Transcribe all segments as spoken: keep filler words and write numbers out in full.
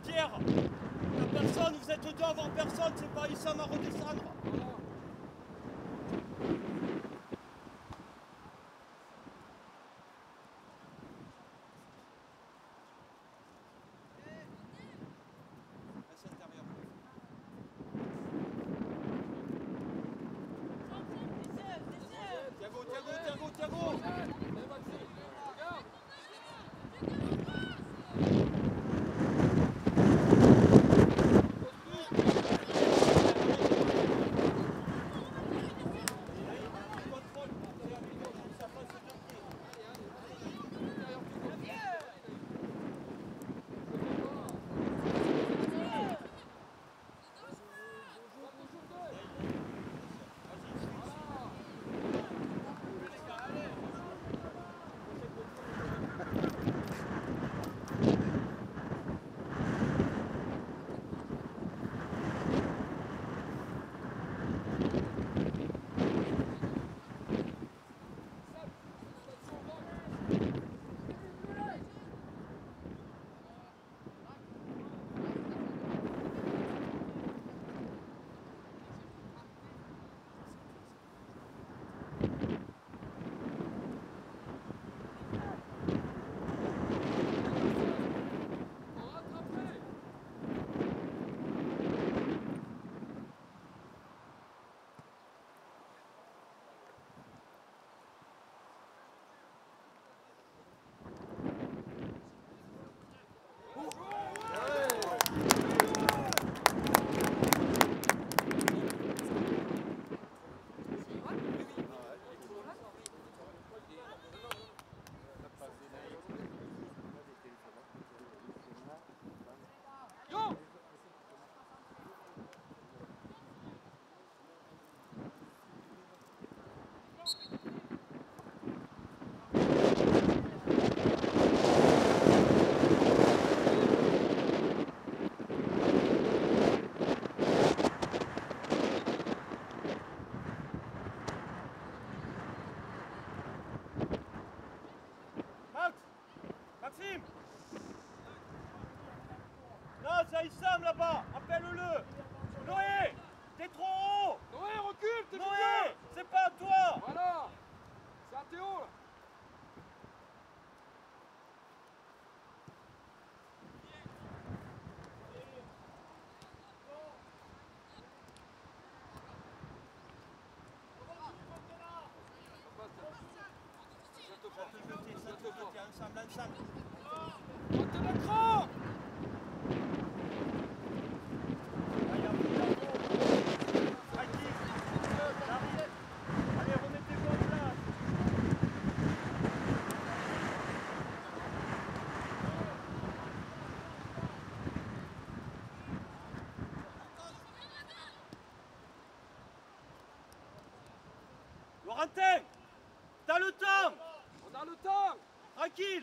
Pierre. La personne, vous êtes deux avant personne, c'est pas Issam à redescendre. Thiago, Thiago, Thiago, Thiago. Maxime! Non, c'est Issam là-bas! Appelle-le! Noé! T'es trop haut! Noé, recule! T'es Noé! C'est pas à toi! Voilà! C'est à Théo là! Ensemble, ensemble! Montez l'écran! Allez, remettez-vous en place! Laurentin! T'as le temps! On a le temps! Tranquille!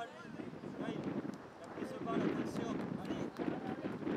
balle. Naïl, la prise de balle, attention. Allez.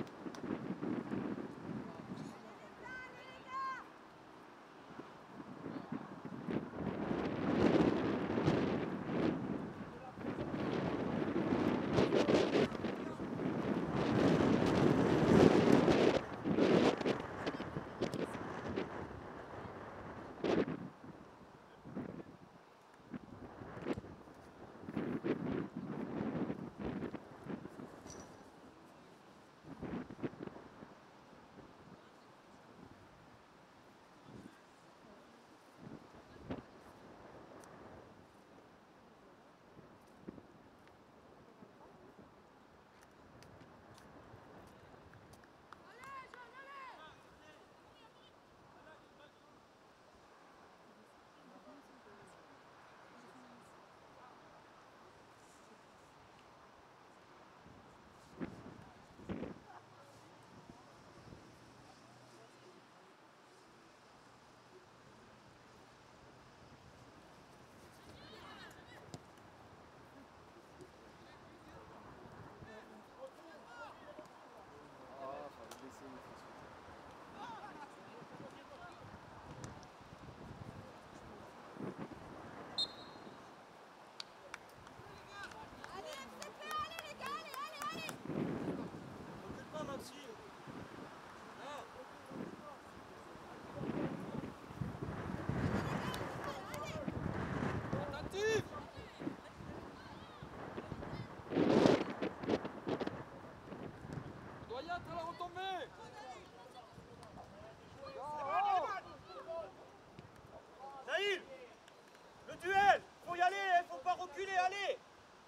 Naïl, le duel, faut y aller, il faut pas reculer, allez.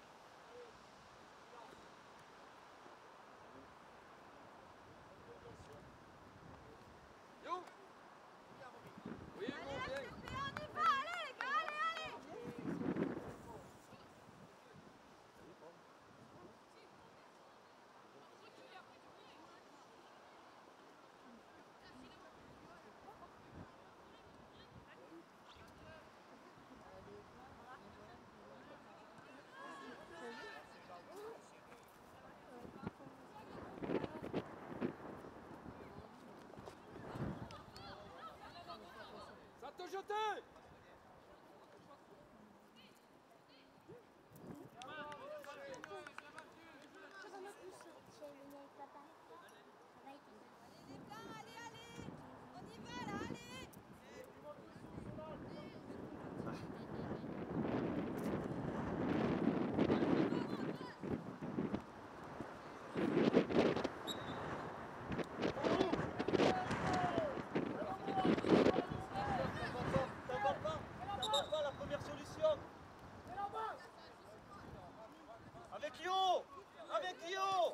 Yo. Oui, Hugo, bien. Ça te jeter. Avec Lyon! Avec Lyon!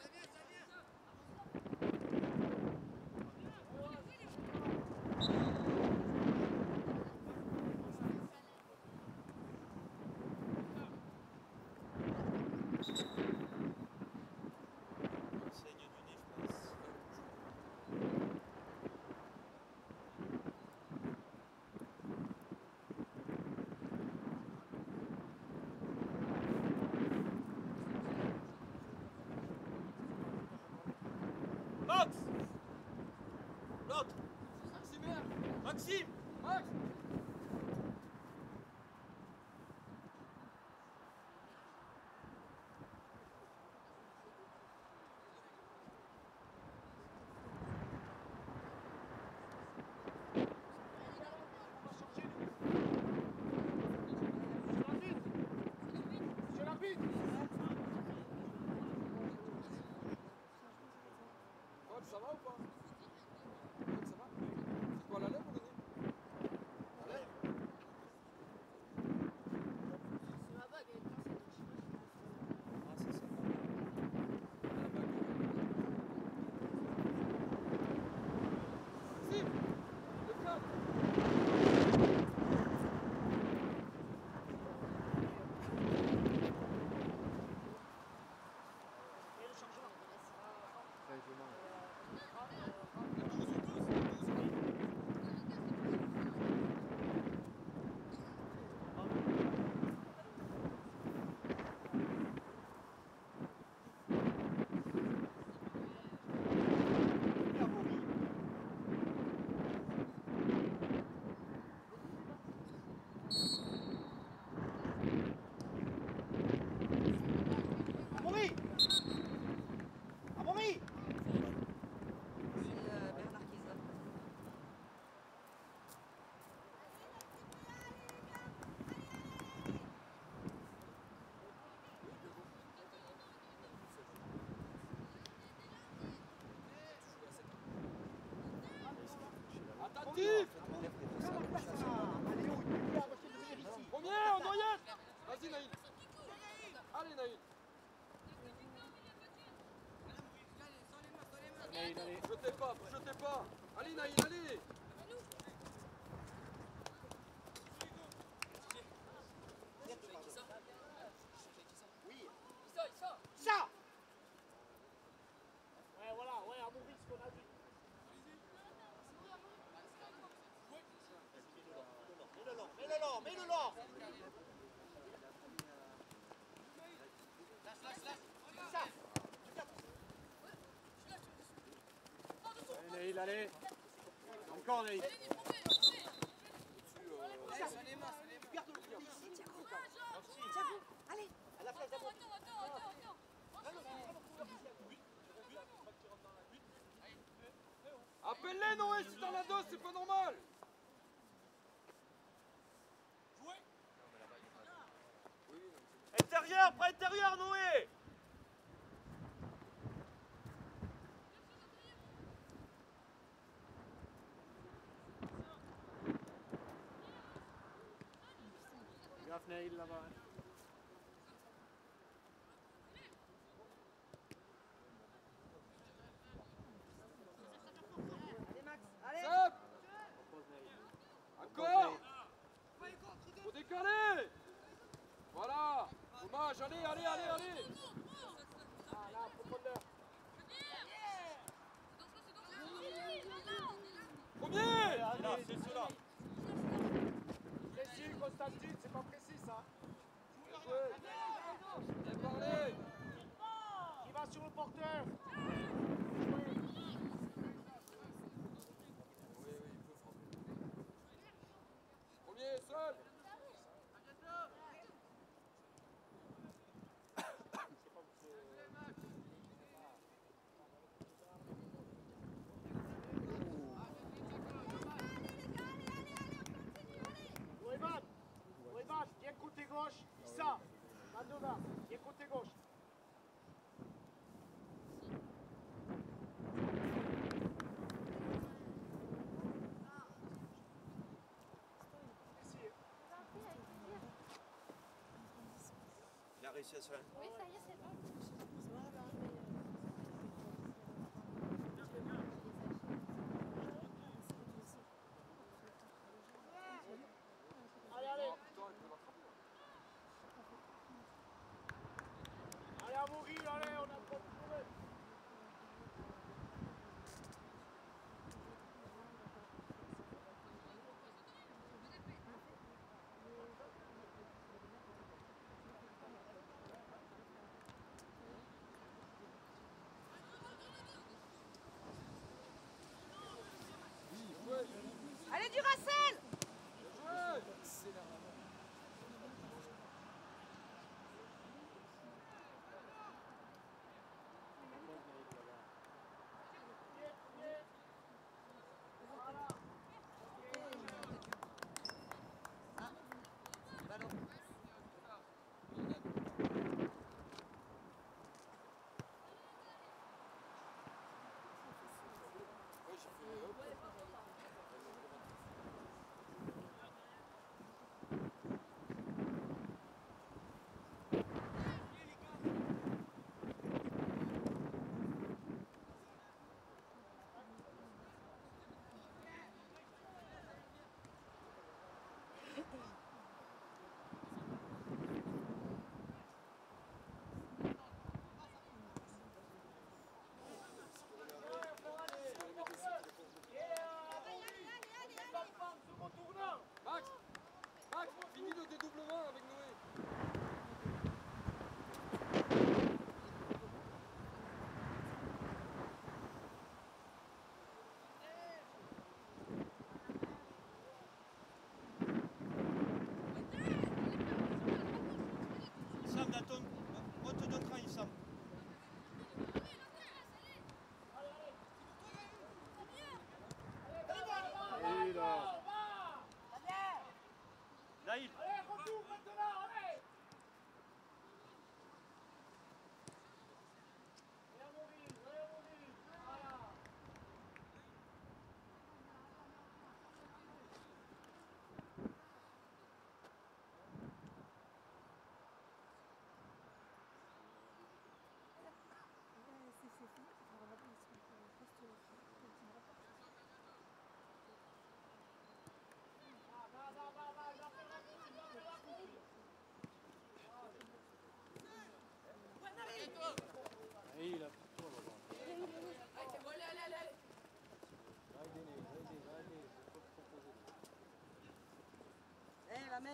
Max! L'autre! Maxime! Maxime! Max! Paul, ça va ou pas? Paul, ça va? C'est quoi la lèvre ou le nez? La lèvre. collectif. Premier, en noyette. Vas-y Naïl. Allez Naïl. Jetez pas, jetez pas. Allez Naïl, allez. Ça. Ouais, voilà, ouais, à mon risque, on a dit. Mets-le long, mets-le long, mets-le long. Ça. Allez, Naïl, allez. Encore, Naïl. Allez. À la place d'abord. Appelle-les Noé si t'en as deux, c'est pas normal. Intérieur, près intérieur, Noé. Gaffe, Naïl, là-bas. Sep. Encore. Faut décaler. Voilà. Dommage, allez, allez, allez, allez. Ah, là, profondeur. Premier. Ah, là, c'est cela. Précis, Constantine, c'est pas précis, ça. Bien joué. Bien parlé. Qui va sur le porteur. Premier, seul. Noéman, Noéman, viens côté gauche. Issa, Mandona, viens côté gauche. Il a réussi à se faire. Oui, ça y est, c'est bon. Allez, allez. Allez, à mourir, allez, on a trop de problèmes.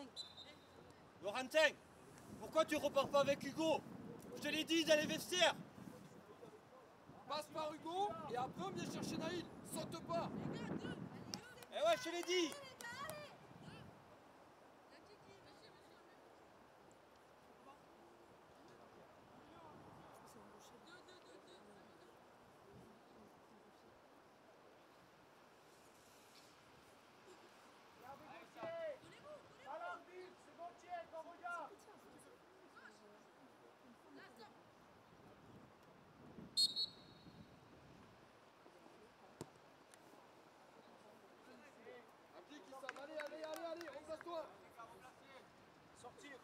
Laurentin, pourquoi tu repars pas avec Hugo? Je te l'ai dit d'aller vestiaire. Passe par Hugo et après on vient chercher Naïl. Saute pas. Eh ouais, je te l'ai dit. Allez, allez, allez, allez, remplace-toi. Sortir.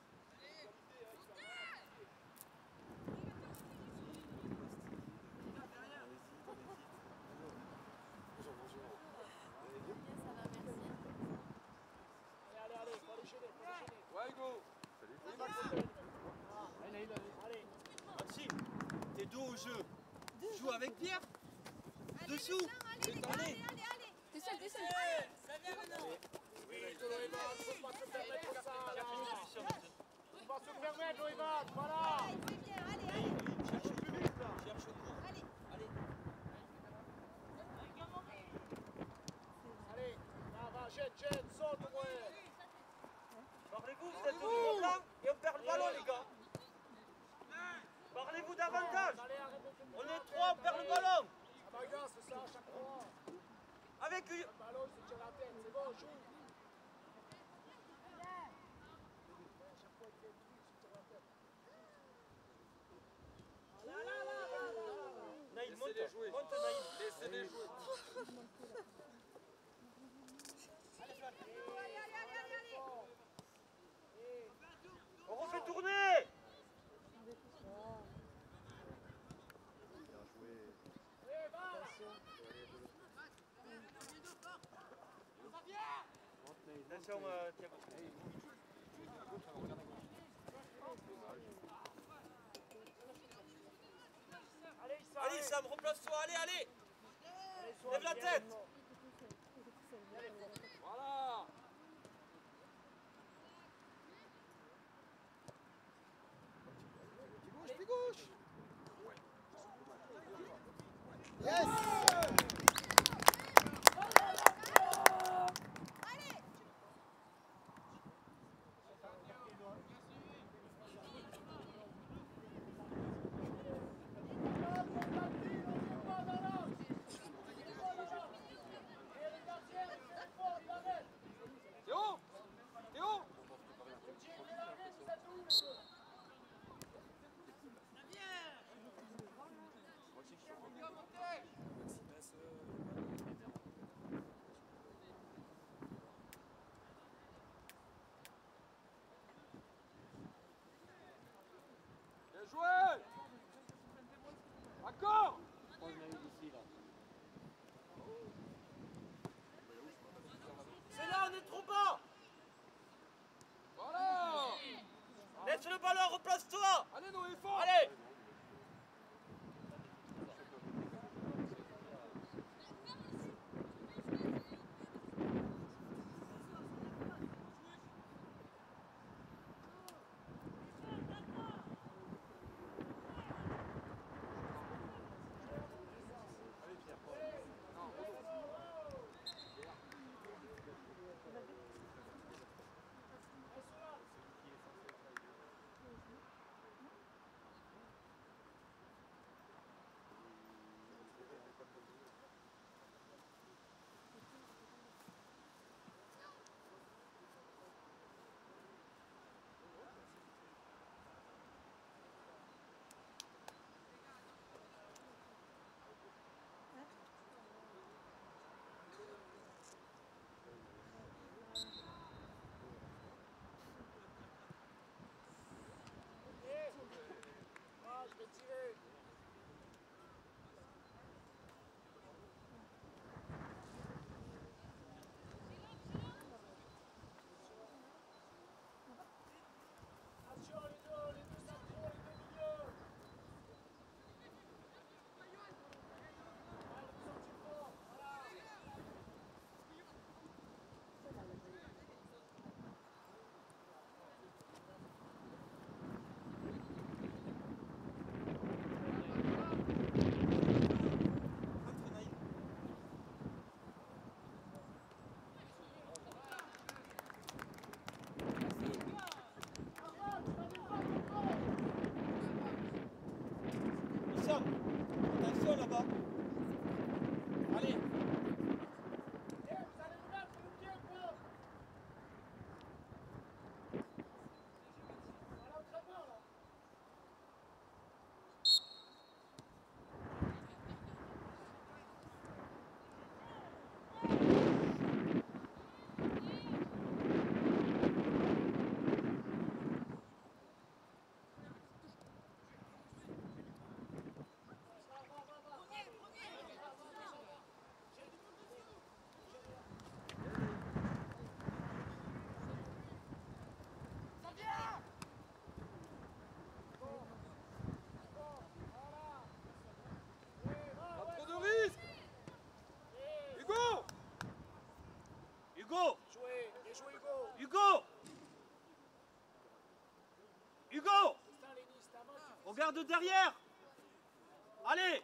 Ouais, Hugo. Maxime, t'es dos au jeu. Joue avec Pierre. Dessous. Allez. T'es seul, t'es seul. Oui, Loïvan, faut pas se permettre comme ça. On va se permettre, Loïvan, voilà. Allez, cherche plus vite là. Cherche au cours. Allez. Allez. Allez, là, va, jette, jette, saute, ouais. Parlez-vous, vous êtes au là et on perd le ballon, les gars. Parlez-vous davantage. On est trois, on perd le ballon. Ça bagasse, c'est ça, à chaque fois. Avec Le ballon, il se tire la tête, c'est bon, joue. Naïl, monte, Laissez-les jouer. monte Naïl. Laissez-les jouer. On refait tourner. Attention, euh, Thiago. Allez, Sam, replace-toi, allez, allez. Lève la tête. Voilà. Pied gauche, pied gauche. Yes! Théo, Théo. Bien joué. Encore. C'est là, on est trop bas. Voilà. Laisse le ballon, replace-toi. Allez, Noé, fort. Allez. Vers de derrière. Allez.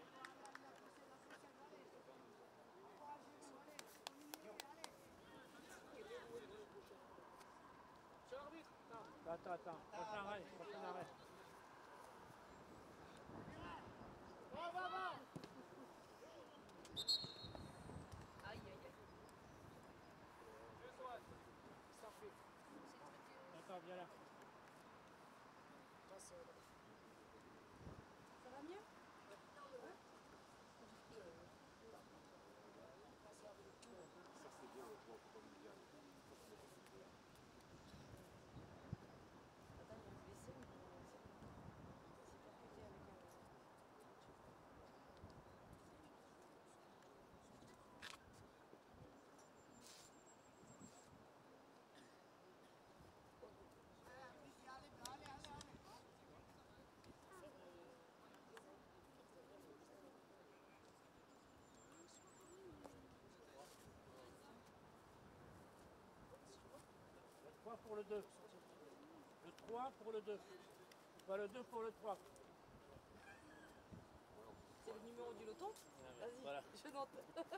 Attends, attends, prochain arrêt, prochain arrêt. Va, va, va. Aïe, aïe, aïe. Ça fait. Attends, viens là. Passe, euh, Ça va mieux? Attends, il y a un blessé, mais c'est percuté avec un... Le trois pour le deux. Le trois pour le deux. Pas le deux pour le trois. C'est le numéro du loto? Vas-y, Voilà. je note.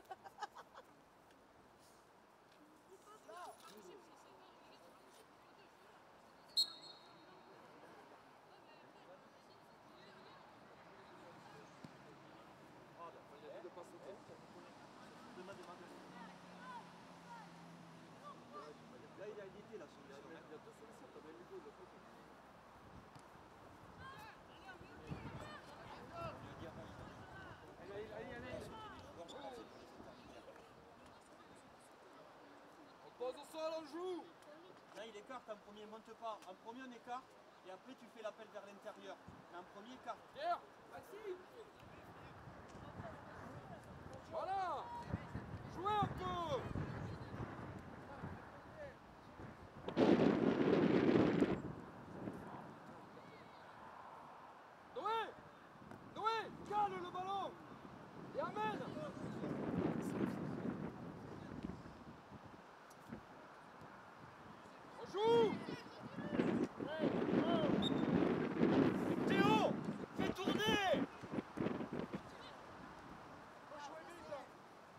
Là, il a édité la solution. On pose au sol, on joue. Là, il écarte en premier, monte pas. En premier, on écarte. Et après, tu fais l'appel vers l'intérieur. Mais en premier, écarte. Pierre, Maxime. Voilà. Jouez un peu. Noé, Noé, cale le ballon. Et amène. On joue. Théo, fais tourner. faut jouer vite, là.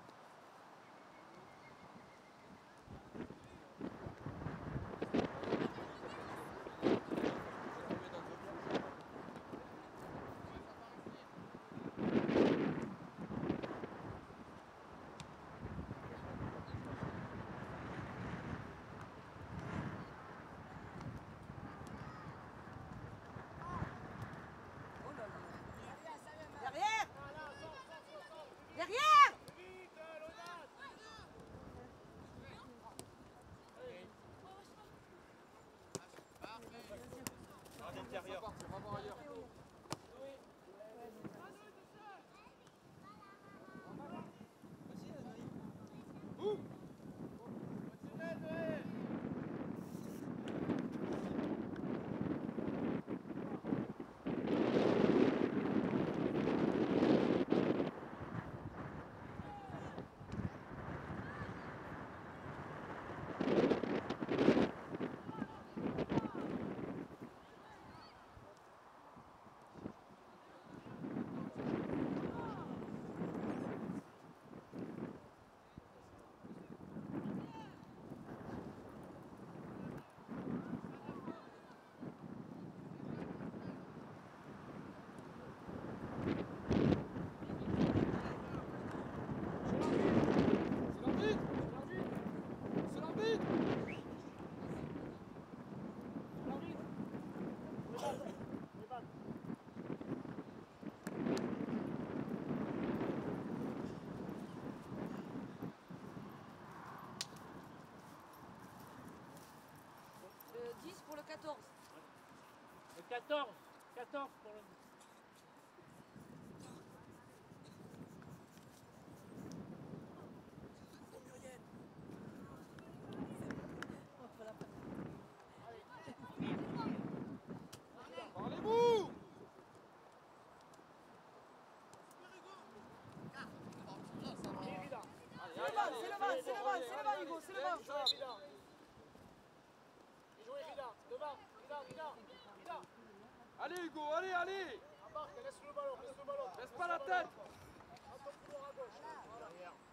Oh là là. Derrière! Là, là, sors, sors, sors, sors. Derrière! Vite, euh, Lonat. À l'intérieur. On va voir ailleurs. Boum. C'est l'arbitre. C'est l'arbitre. Le dix pour le quatorze. Le quatorze. quatorze pour le... Parlez-vous. C'est le bas, c'est le bas, c'est le bas, c'est le bas, Hugo, c'est le bas. Jouez, Rida. Et jouez, Rida. Devant. Rida, Rida. Rida. Allez Hugo, allez, allez. Embarque, laisse le ballon, laisse le ballon. Laisse pas la tête. À ton couloir à gauche. Voilà.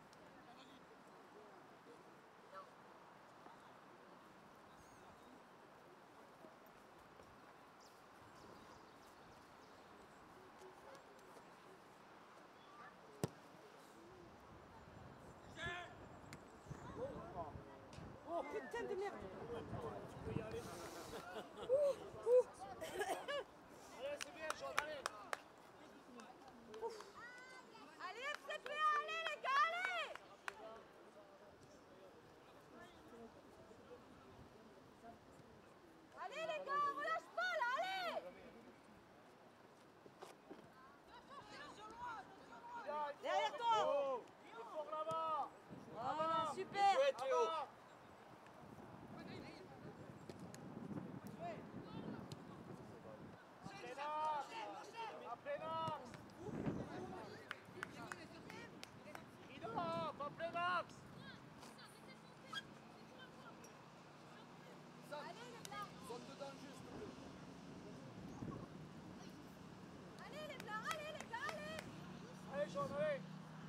Oh putain de merde. Tu peux y aller. Allez, c'est bien, Jean, allez. Allez F C P A, allez les gars, allez. Allez les gars, on relâche pas là, allez. Derrière toi. Il est fort là-bas. Ah, super. Ouais, Théo. Là-bas. À plein axe. Rida, pas plein axe. Zone de danger, s'il te plaît. Allez les blancs, allez les gars, allez. Allez, Jean, allez.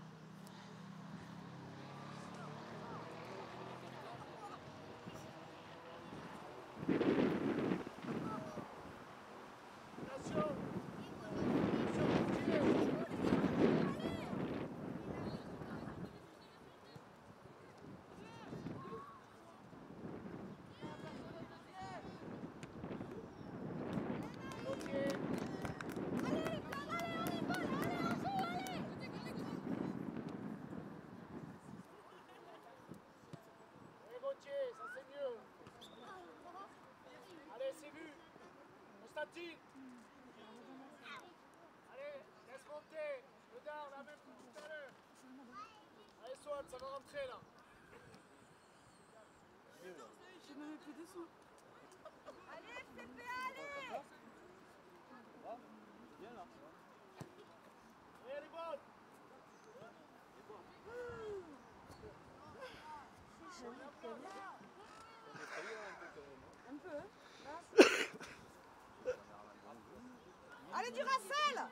Attention. Allez, Gauthier, ça c'est mieux. Allez, c'est vu. Constantine. Allez, laisse monter. Le down, la même que tout à l'heure. Allez, Swan, ça va rentrer là. Allez F C P A, allez. Allez, elle est bonne. Un peu. Allez du Racel.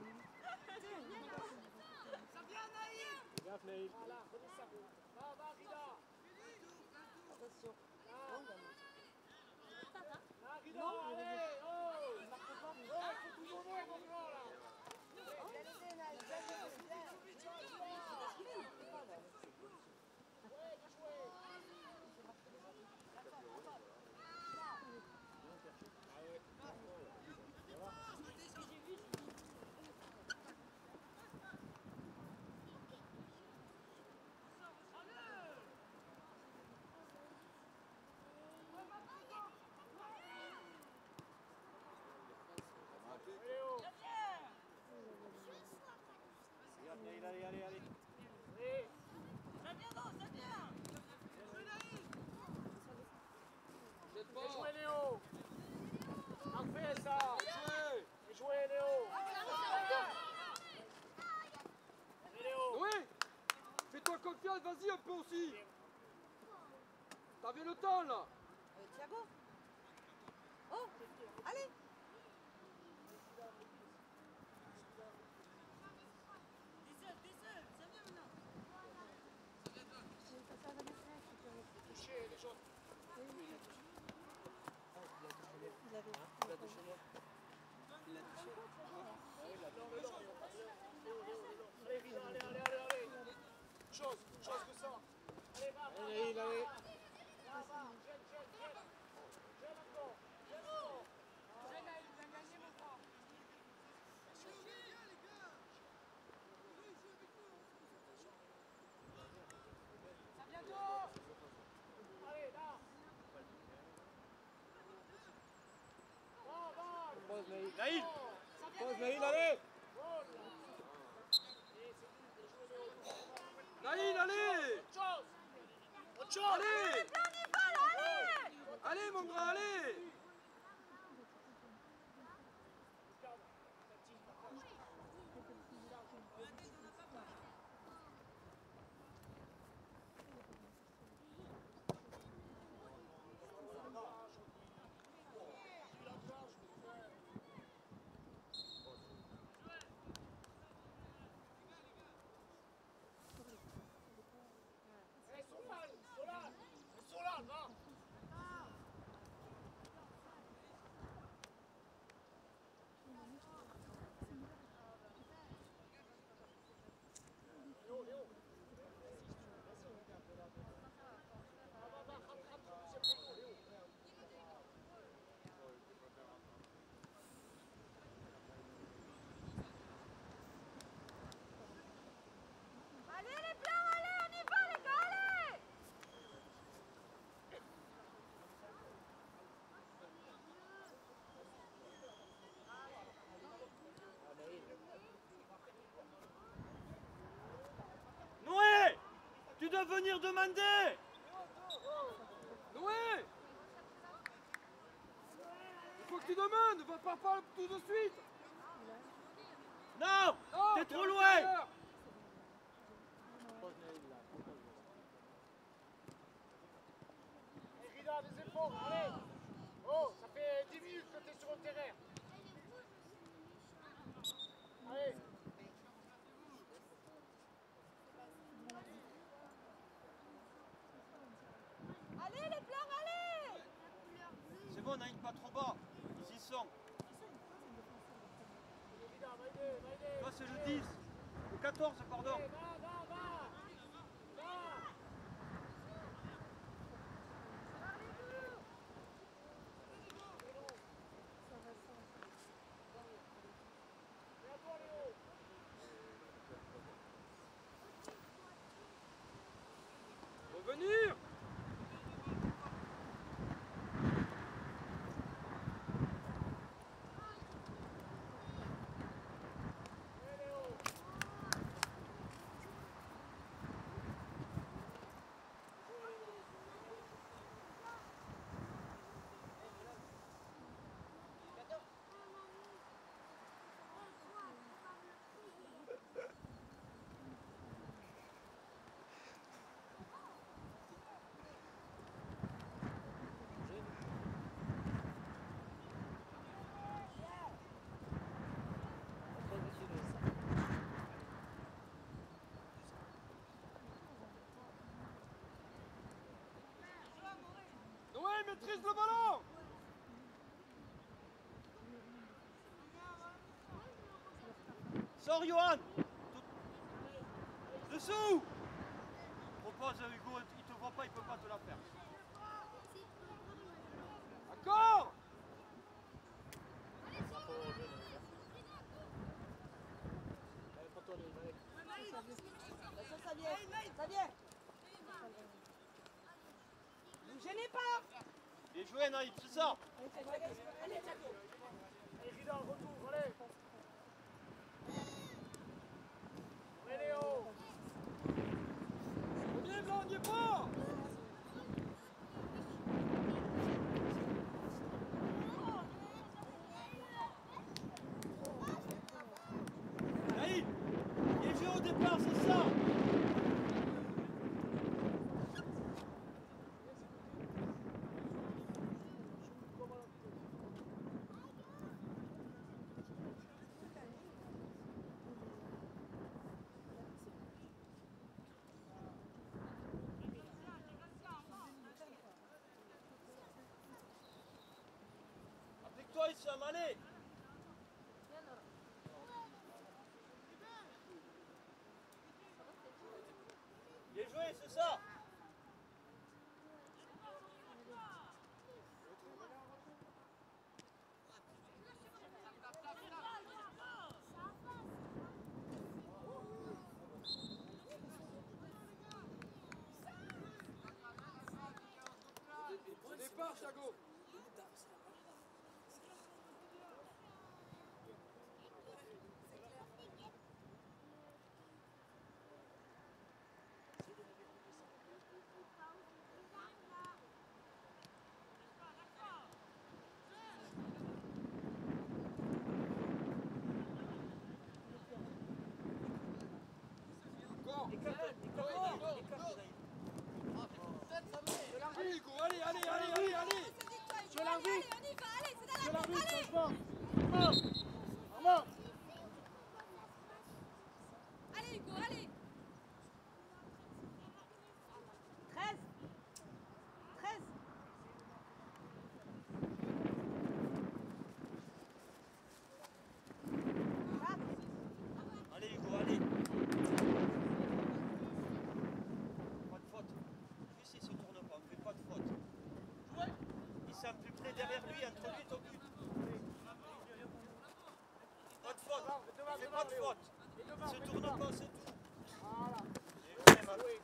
Bien, Naïl. Voilà, prenez ça. Va, va, Rida. Attention. Là, Rida, allez. Oh. Ouais, faut tout donner, mon grand, là. Ouais, bien joué. Allez, allez, allez, allez. Allez. Jette Bien pas. joué, Léo. Parfait, ça. Jouez. Bien joué, Léo. Allez, Léo. Oui. Fais-toi confiance, vas-y un peu aussi. T'avais le temps là. Euh, Thiago. Oh, allez. Touché, les jaunes. Allez, Rida, allez, allez, allez, allez. Chose, chose que ça. Allez, va, va, Allez, Naïl, allez. va, va. Gêne, gêne, gêne. Gêne encore. Gêne encore. Allez, là. Va, va. Pose, Naïl. Naïl. Pose, Naïl, allez. Naïl, allez. Autre chose. Autre chose. Allez. Allez. Allez mon grand, allez. de venir demander. Noé! Il faut que tu demandes, va pas pas tout de suite. Non, Non, t'es t'es trop à loin. l'extérieur. Et Rida, des efforts, allez. Oh, ça fait dix minutes que t'es sur le terrain. Allez. Allez les blancs, allez! C'est bon, Naïm, pas trop bas. Ils y sont. Rida, va aider, va aider. Toi, c'est le dix. Le quatorze, pardon. Allez, va, va, va. Va. Et à toi, Léo. Revenir. Noé, maîtrise le ballon. Sors, Johan. Dessous. Propose à Hugo, il te voit pas, il peut pas te la faire. D'accord. Attention, ça vient, ça vient. Ne vous gênez pas. Bien joué, Naïm, c'est ça. Allez, Thiago. Allez, Rida, retour, allez. Allez, Léo. Reviens, blanc, n'y est pas. Naïm, bien joué au départ, c'est ça. Applique-toi, Issam, allez. Bien joué, c'est ça. Départ, Thiago. Encore. Allez, Hugo, allez, allez, allez, allez, allez. Sur l'arbitre. Allez, on y va, allez, c'est dans Sur la tête, l'arbitre, allez. changement. Armand. Armand. Allez, Hugo, allez. treize. treize. Allez, Hugo, allez. Pas de faute. Juste, il se tourne pas, on fait pas de faute. Issam, plus près derrière lui, introduis ton but. Pas de faute. Fais pas de faute. Il se tourne pas, c'est tout. Voilà. Bien joué, Matou.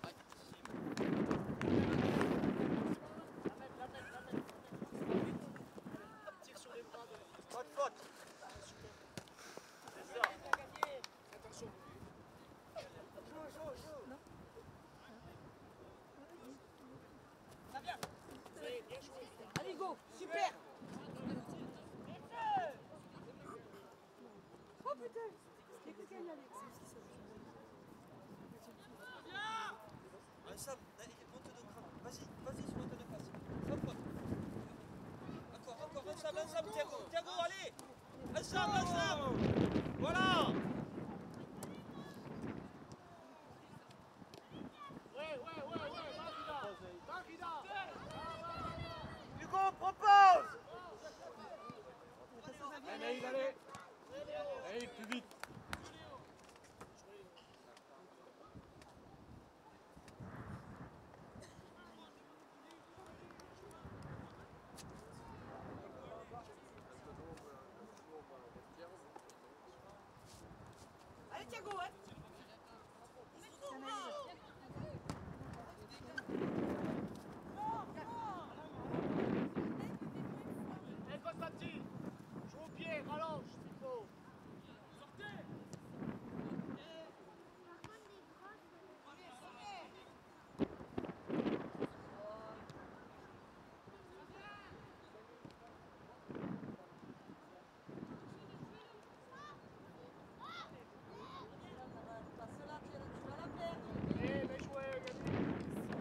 La mettre, la mettre, la mettre. Tire sur les bras de... Pas de faute. C'est ça. Attention. Joue, joue, joue. Thiago, super. Oh putain. C'est que Alex. Sam, monte de crâne. Vas-y, vas-y, sur monte de face. Hop, hop. Encore, encore, un Sam, un Sam, Thiago, Thiago, allez. Un Sam, un Sam. Voilà. Ouais, ouais, ouais, ouais, va Vida. Hugo, propose. Allez, allez, allez. Allez, plus vite. Allez Thiago, ouais. Et Constantine, joue au pied, rallonge s'il faut. Allez, bien joué, Yannick.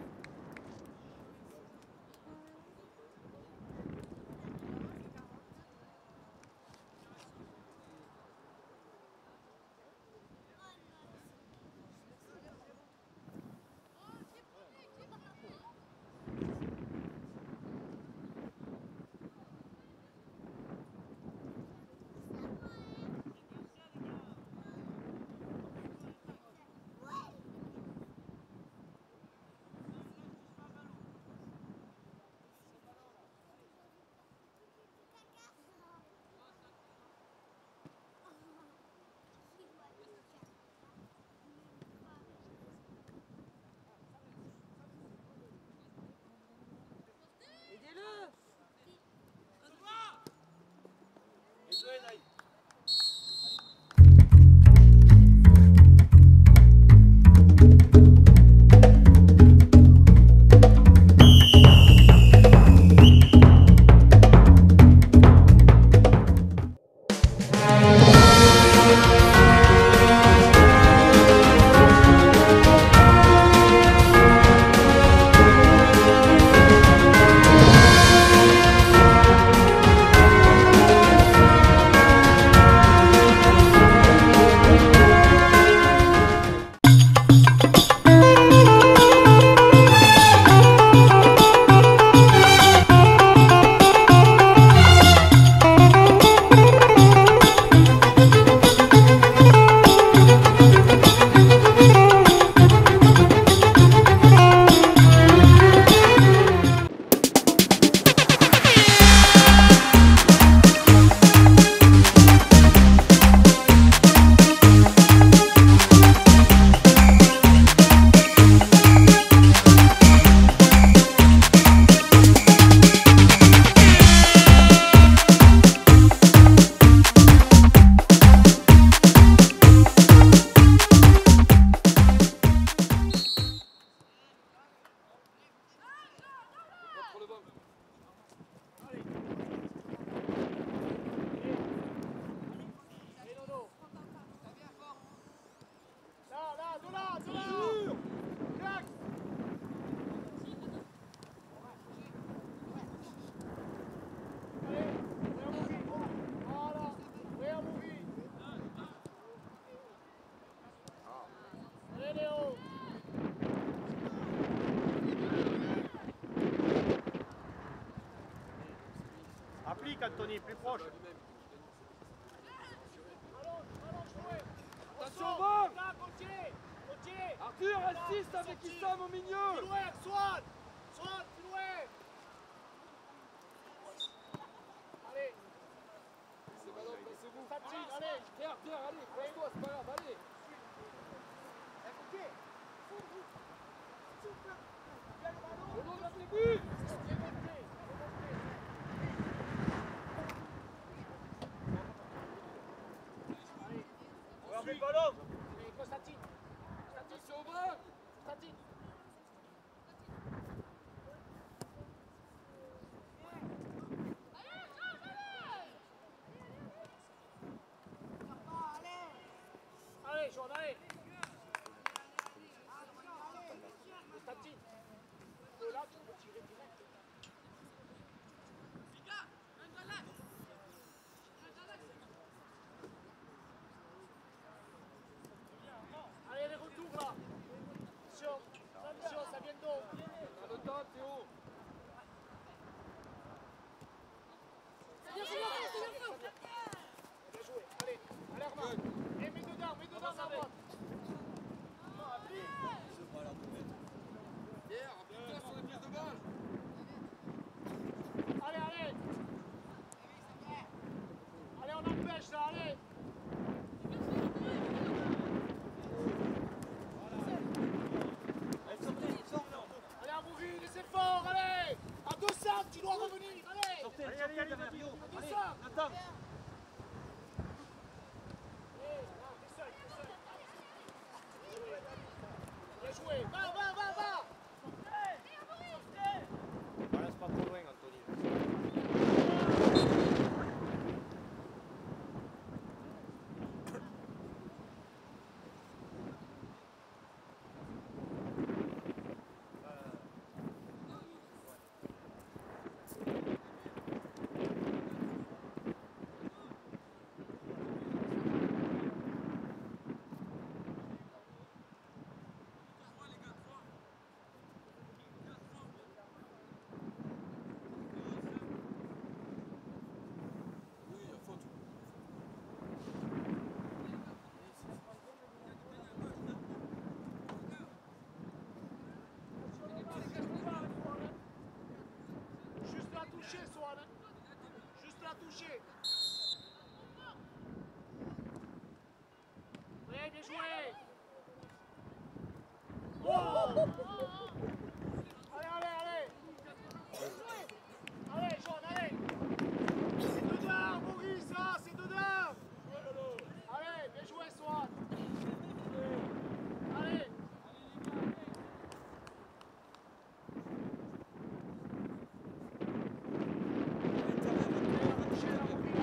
Aidez-le. Et jouez, Naïf. Applique Anthony, plus proche. Attention, bon. Là, Gauthier, Gauthier. Arthur, assiste avec Issam au milieu. Filoué, Swan, Swan, Filoué. Allez. C'est ballon, passez-vous. Satine, allez. Terre, terre, allez, passe-toi, c'est pas grave, allez. Le long de la tribune. Le ballon. Constantine. Attention au bras. Constantine. tu dois revenir, allez. Sortez, Allez, sortez, allez, derrière. allez, Allez, Descends. Nathan. Bien joué, va, va, va, va. Balance pas trop loin, Anthony. Oui, il y a faute. Juste la toucher, Swan. Juste la toucher. Oui, bien joué. Oh. Allez, allez, allez. Allez, Jaune, allez. C'est dedans, Maurice, là, c'est dedans. Allez, bien joué, Swan. Allez. Toucher la Maurice.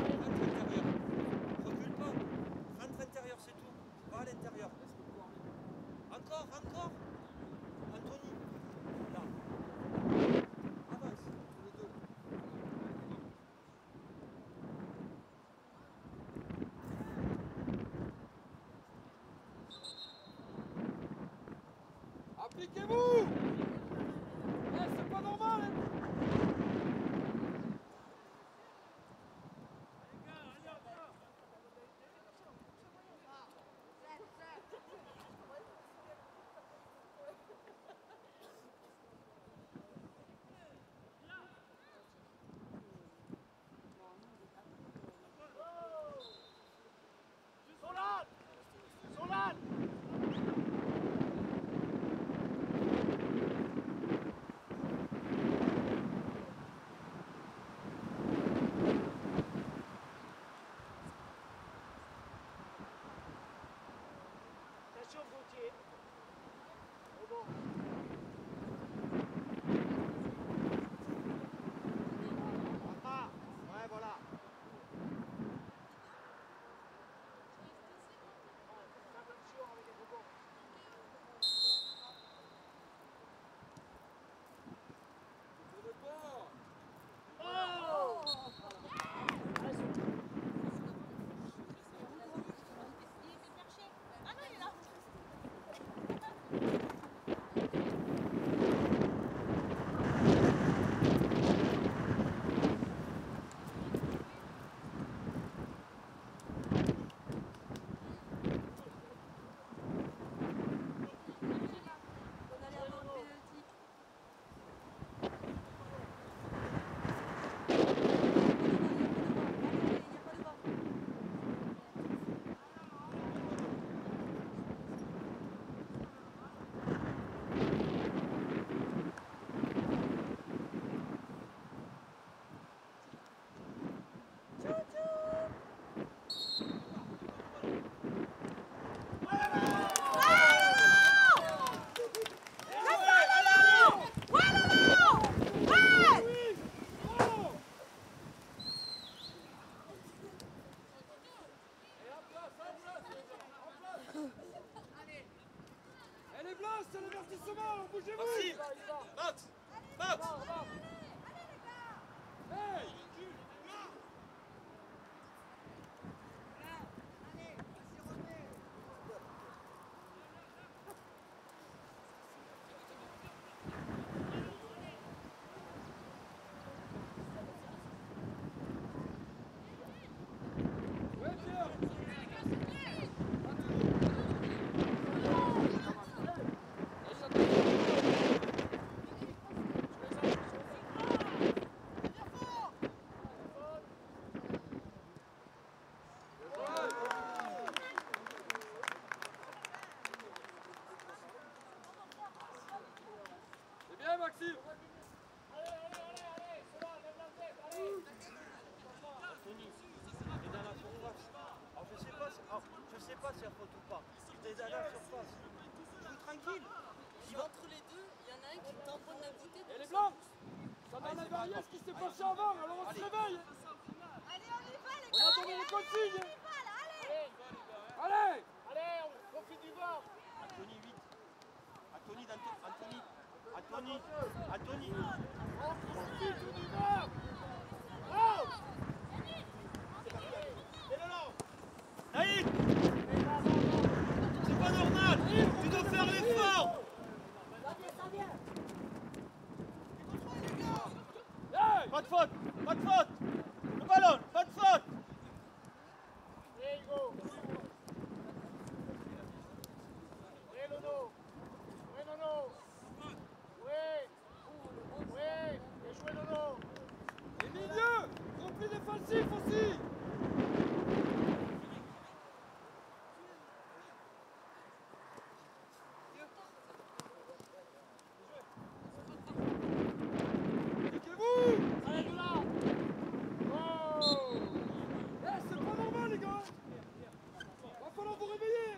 derrière ce qui s'est passé avant, alors on se réveille. Allez, on y va, les On gars. a donné les consignes. On y va, là, allez. Allez. Allez, on profite du vent. Anthony, huit. Anthony, d'Anto- Anthony. Anthony. Anthony. On profite du vent. Oh. Naïd, c'est pas normal. Tu dois faire l'effort. Pas de faute, pas de faute. Le ballon, pas de faute. Allez, Hugo. Allez, Nono. Oui, Nono. Oui. Oui. Bien joué, Nono. Les milieux, repli défensif aussi. Allez, Doula. Oh. Eh, c'est pas normal les gars. Va falloir vous réveiller.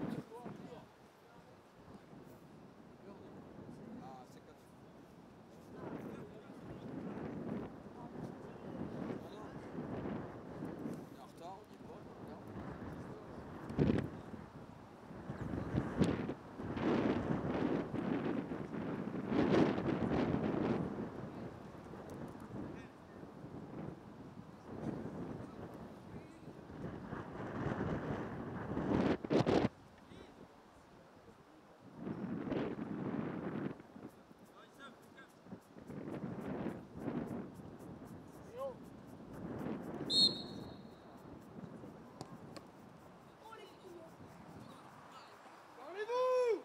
Parlez-vous.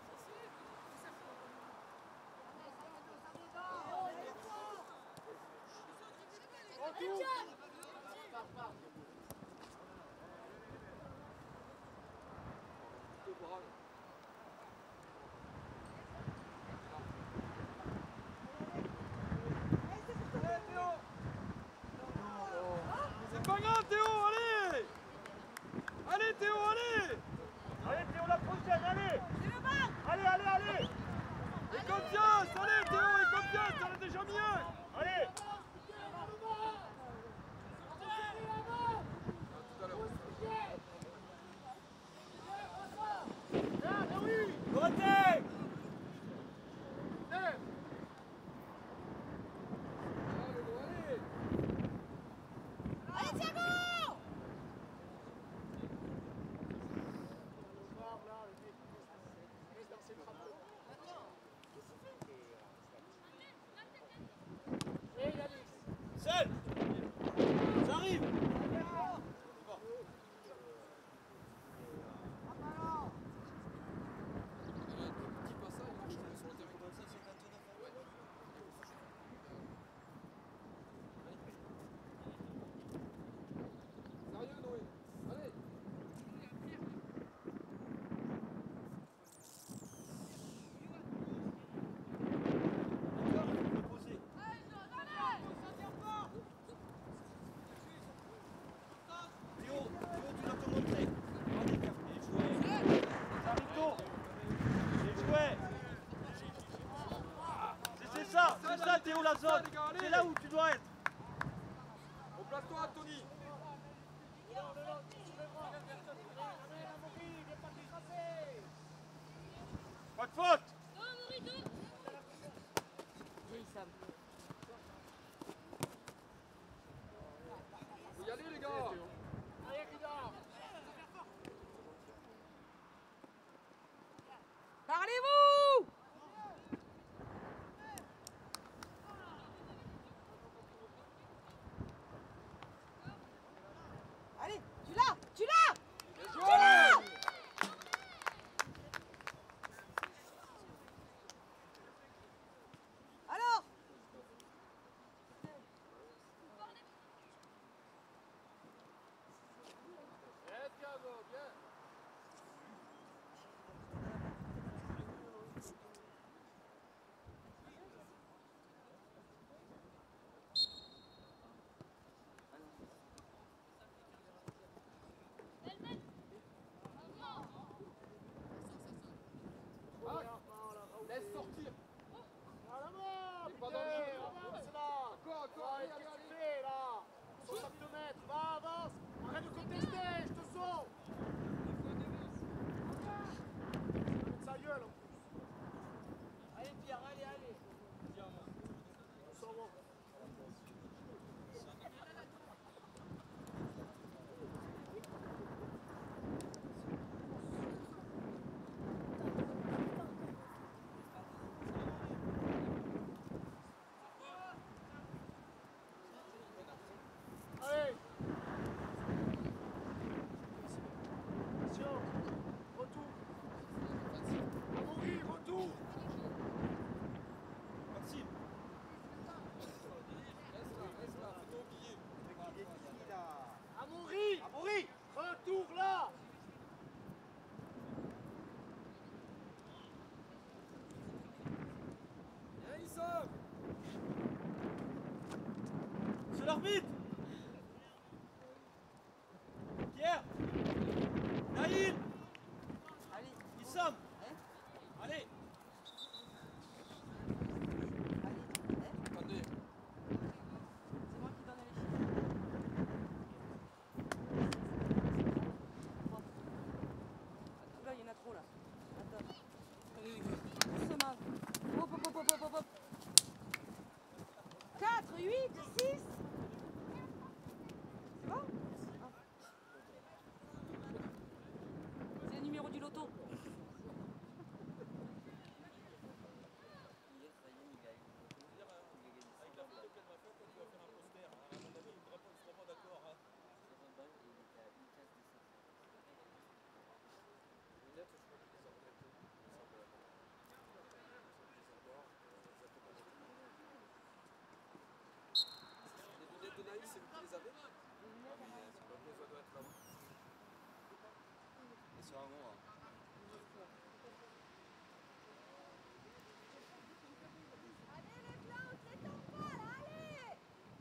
C'est pas grave Théo, allez. Allez Théo, allez. Allez, Théo, la prochaine, allez. Allez, allez, allez. Et confiance, allez Théo, et confiance, t'en as déjà mis un. Allez. Ah, ben oui. Côté. Eh. Allez, Thiago. Seul. J'arrive. Sérieux Noé, allez. Théo, Théo, tu dois te montrer. Bien joué. J'arrive tôt. Bien joué. C'est- C'est ça, c'est ça Théo la zone. C'est là où tu dois être. Replace-toi Anthony. Pas de faute. Oui, Sam. Faut y aller les gars. Allez, Rida. Parlez-vous. Allez, tu l'as, tu l'as. Tu l'as. Alors. Eh, Thiago, bien. Arbitre. Pierre. Naïl. Allez, Issam. hein? Allez. Allez, hein? Attendez. C'est moi qui donne les chiffres. Là, il y en a trop là. Attends. Doucement. Hop, hop, hop, hop, hop, hop. quatre, huit, six. C'est bon? Ah. C'est le numéro du loto. Les lunettes de Naïs, c'est vous qui les avez? Ça doit être là. Et sur un mot. Allez les blancs, les tombe pas là, allez!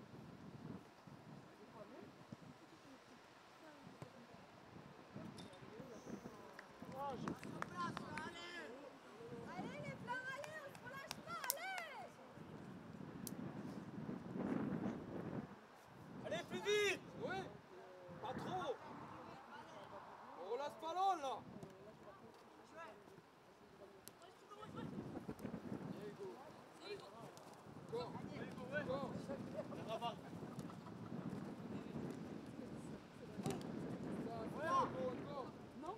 Allez les blancs, allez, on se relâche pas, allez! Allez, plus vite. Oui. Pas trop. On relâche pas l'on là. Go. Go. Non?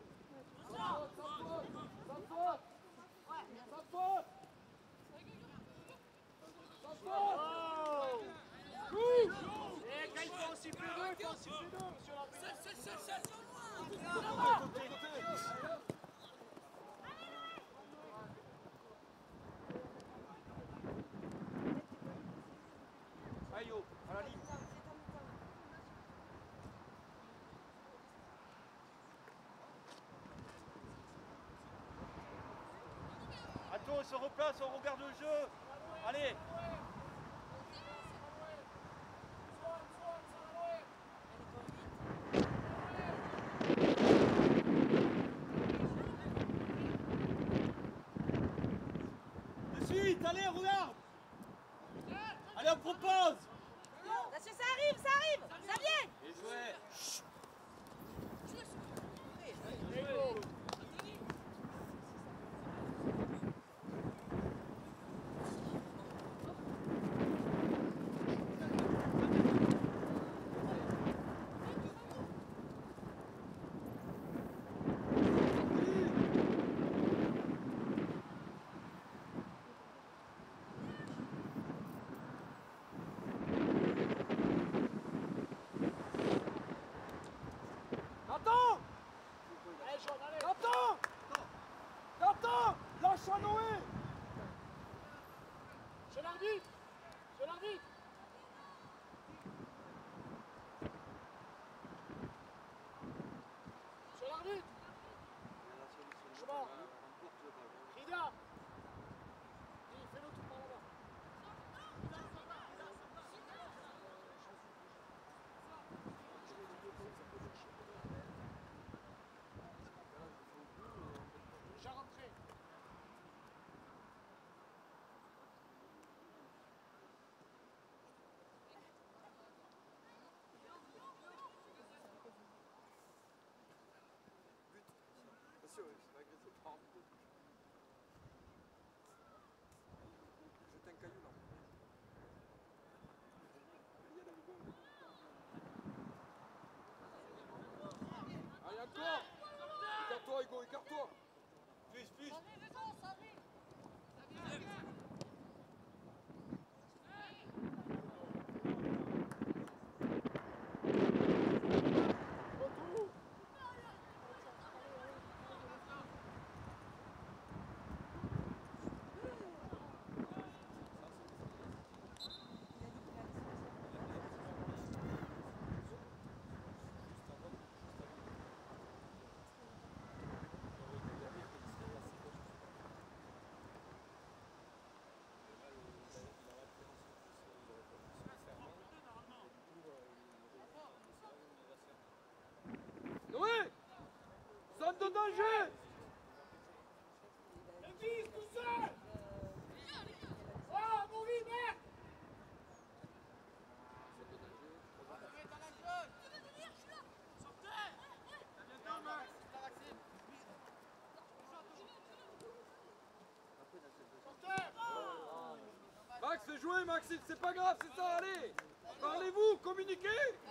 Et quand il faut en siffler deux, il faut en siffler deux, monsieur l'arbitre. Ayo, à la ligne. Attends, on se replace, on regarde le jeu. Allez. De suite, allez, regarde. Allez, on propose. Parce que ça arrive, ça arrive, ça vient! Et jouez. Attends. Allez, Jean, allez! Attends. Attends. Lâche à Noé. Monsieur l'arbitre! Monsieur l'arbitre! Monsieur l'arbitre! Chemin! Rida! Dis, fais-le tout par là-bas. Déjà rentré. Attention, je vais agresser par un peu. Jette un caillou là. Allez, encore. Écarte-toi, Hugo, écarte-toi. Plus, plus. jouer, Maxime, c'est pas grave, c'est ça, allez. Parlez-vous, communiquez.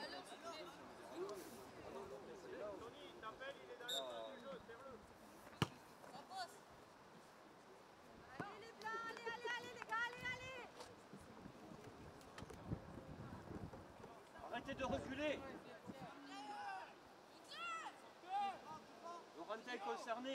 Allez les blancs, allez, allez, allez les gars, allez, allez. Arrêtez de reculer. Laurent est concerné.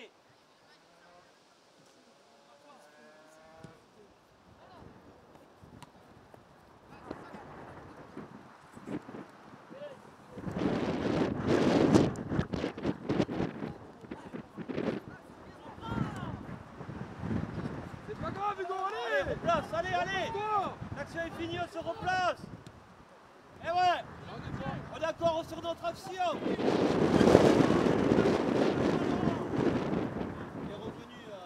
C'est pas grave, Hugo, allez. Allez, replace, allez, allez. L'action est finie, on se replace. Eh ouais, on est encore sur notre action. Il est revenu. euh,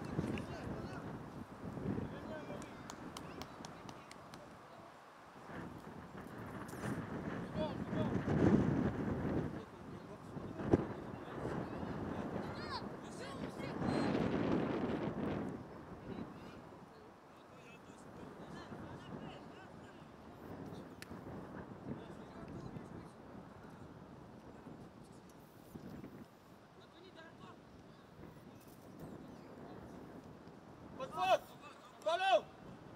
Bonne faute. Ballon.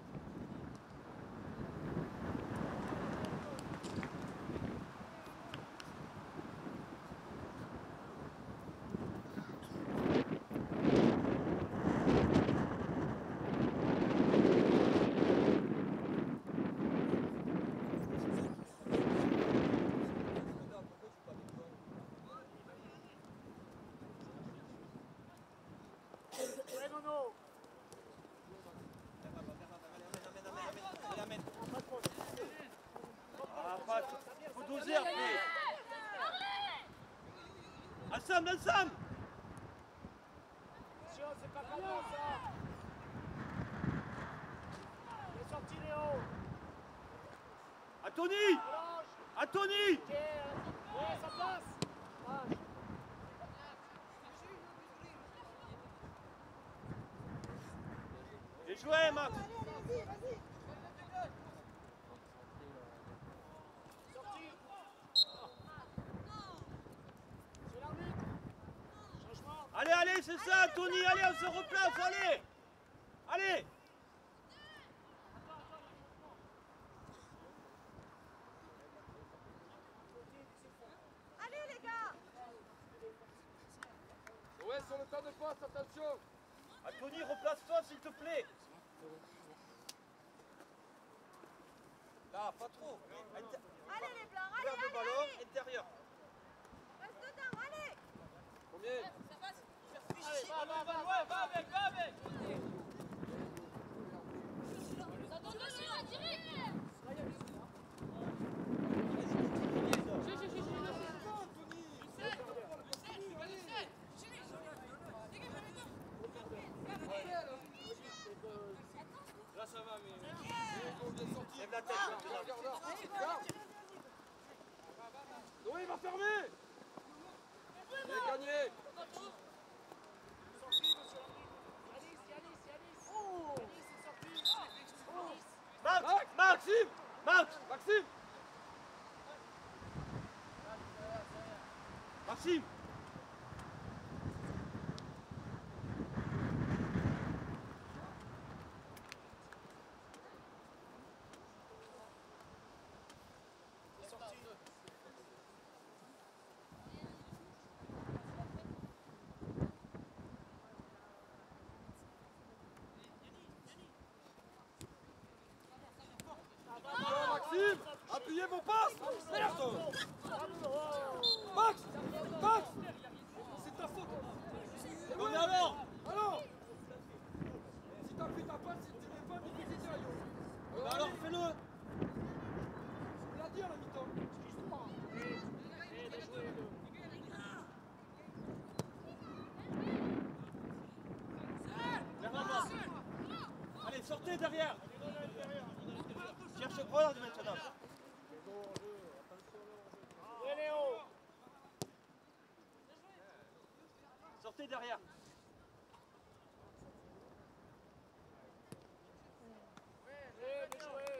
Ouais, Nono. Ah, pas, faut doser après. Ensemble, ensemble. Attention, c'est pas comme ça. Il est sorti Léo. Anthony. Allonge. Anthony. Ok, euh, ouais, ça passe. Passe. Bien joué, Max. Allez, vas-y, vas-y. Sorti. C'est l'arbitre. Changement. Allez, allez, c'est ça, Anthony. Allez, on se replace, allez. Allez. Allez les gars. Ouais, sur le temps de passe, attention. Anthony, replace-toi, s'il te plaît. Là, pas trop. Inter- Allez les blancs, allez, Vers le allez, ballon, allez. intérieur. Reste dedans, allez. Combien? Allez, va, va, va, va, va avec, va avec. Là, ça va, mais... Lève la tête. Regarde, regarde, regarde. Noé, il va fermer. Il est gagné. Sorti, monsieur l'arbitre. Yanis, Yanis, Yanis. Oh. Yanis est sorti. Oh. Max, Max, Max, Maxime. Max, Maxime. Maxime. Bon, Maxime, appuyez vos passes. Merde. Max, Max. C'est ta faute. On est alors. Alors, si t'appuies ta passe, tu n'es pas difficulté, yo. Bah alors, fais-le. On l'a dit à la mi-temps. Excuse-moi. Eh, bien joué, le. Vers l'avant. Allez, sortez derrière. Cherche Groland maintenant. Ouais, Léo. Sortez derrière. Eh, bien joué.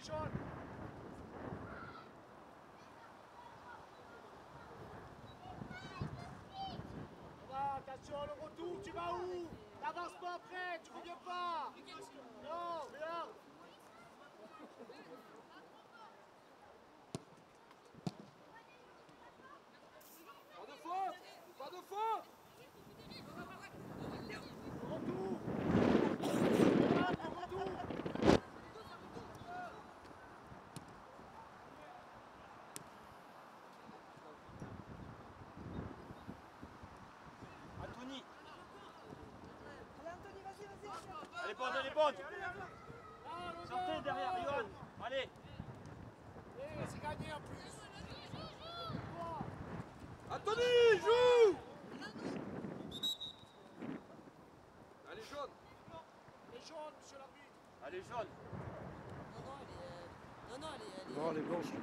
Bichon. Attention, le retour, tu vas où? T'avances pas après, tu reviens pas. Non, viens. Pas de faute. Pas de faute. Retour. Retour. Anthony. Allez, Anthony, vas-y, vas-y. Elle est bonne, elle est bonne. Sortez derrière, Johan. Allez. Et c'est gagné en plus. Anthony, joue. Allez, jaune. Les jaunes, monsieur l'arbitre. Allez, jaune. Non, non, elle est. Non, non, elle est. Elle est... Non, elle est blanche.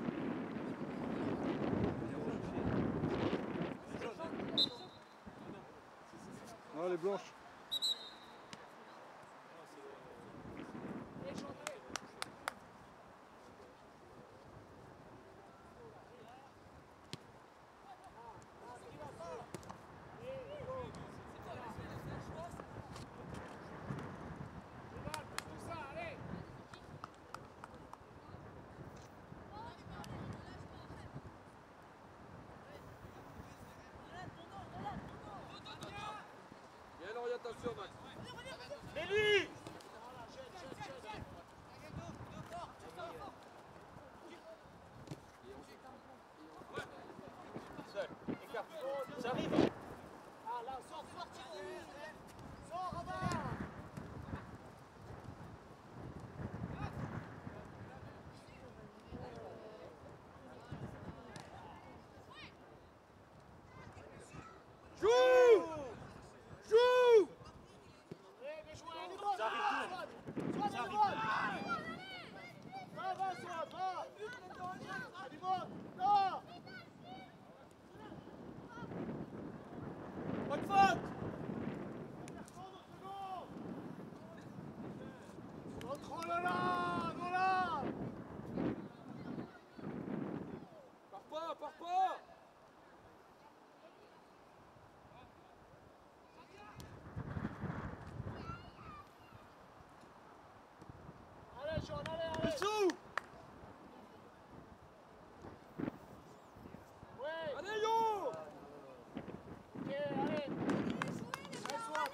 Non, elle est blanche. Les jaunes, allez. Bien l'orientation, Max. Mais lui. Seul. Écarte. Ça arrive. Ah là, sors, sors, Thierry. Sors, Robin. Joue. Joue. Eh, bien joué, elle est bonne. Ça arrive Soit, Ça elle est arrive. bonne. Va, va, Soit, va. Elle est bonne. Non. Pas de faute. Contrôle-la, voilà. Pars pas, pars pas. Allez, Sean, allez, allez. Dessous. Ouais. Allez, yo. Ok, allez. Allez, Soit.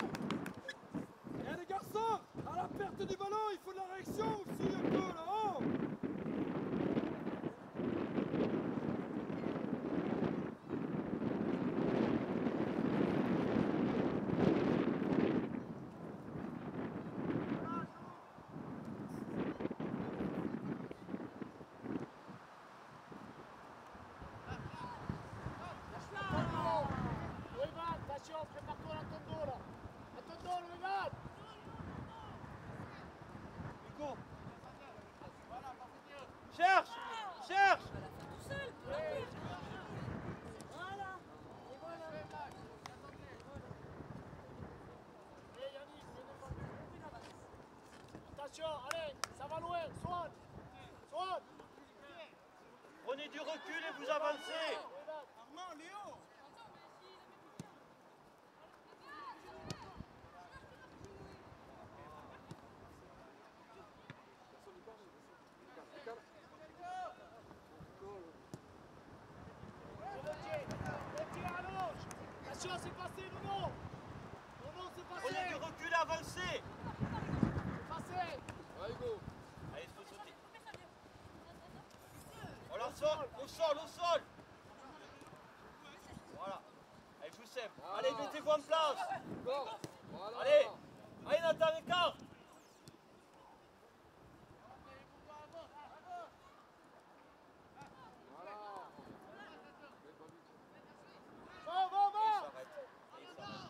Eh les garçons, à la perte du ballon, il faut de la réaction aussi un peu là. Oh. Loïvan, attention, prépare-toi à ton dos là. À ton dos, Loïvan. Hugo. Cherche. Cherche. Tout seul. Eh, Voilà. Et voilà. eh, Yannick, viens devant. Attention, allez, ça va loin. Swan. Swan. Prenez du recul et vous avancez. Armand, Léo. Attention, c'est passé, Nono. Nono, c'est Prenez passé. du recul et avancez. C'est passé. Allez, go. Allez, il faut sauter. On la sort. Au sol, au sol. Voilà. Allez, Youssef. Allez, mettez-vous en place. Encore. Voilà. Allez. Allez, Nathan, écarte. Va, va, va. Il s'arrête. Et il s'arrête.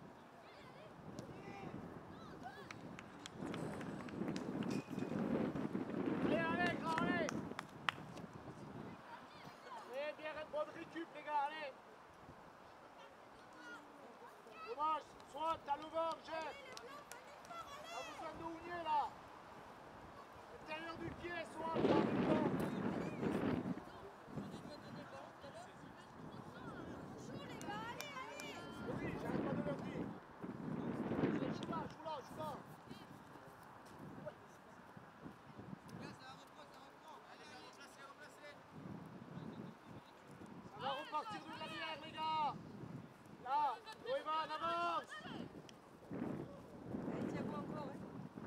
Allez, allez, grand, allez. Allez, bien, bonne récup, les gars, allez. Dommage, soit, t'as le vent, jette. T'as besoin de Hounier, là. l'intérieur du pied, soit par le temps. Chaud les gars, allez, allez. Oui, j'arrête pas de leur dire. Joue là, joue là, joue là. Ça va repartir de l'arrière, les gars. Là, Loevan, avance. Allez, tiens-vous encore, ouais.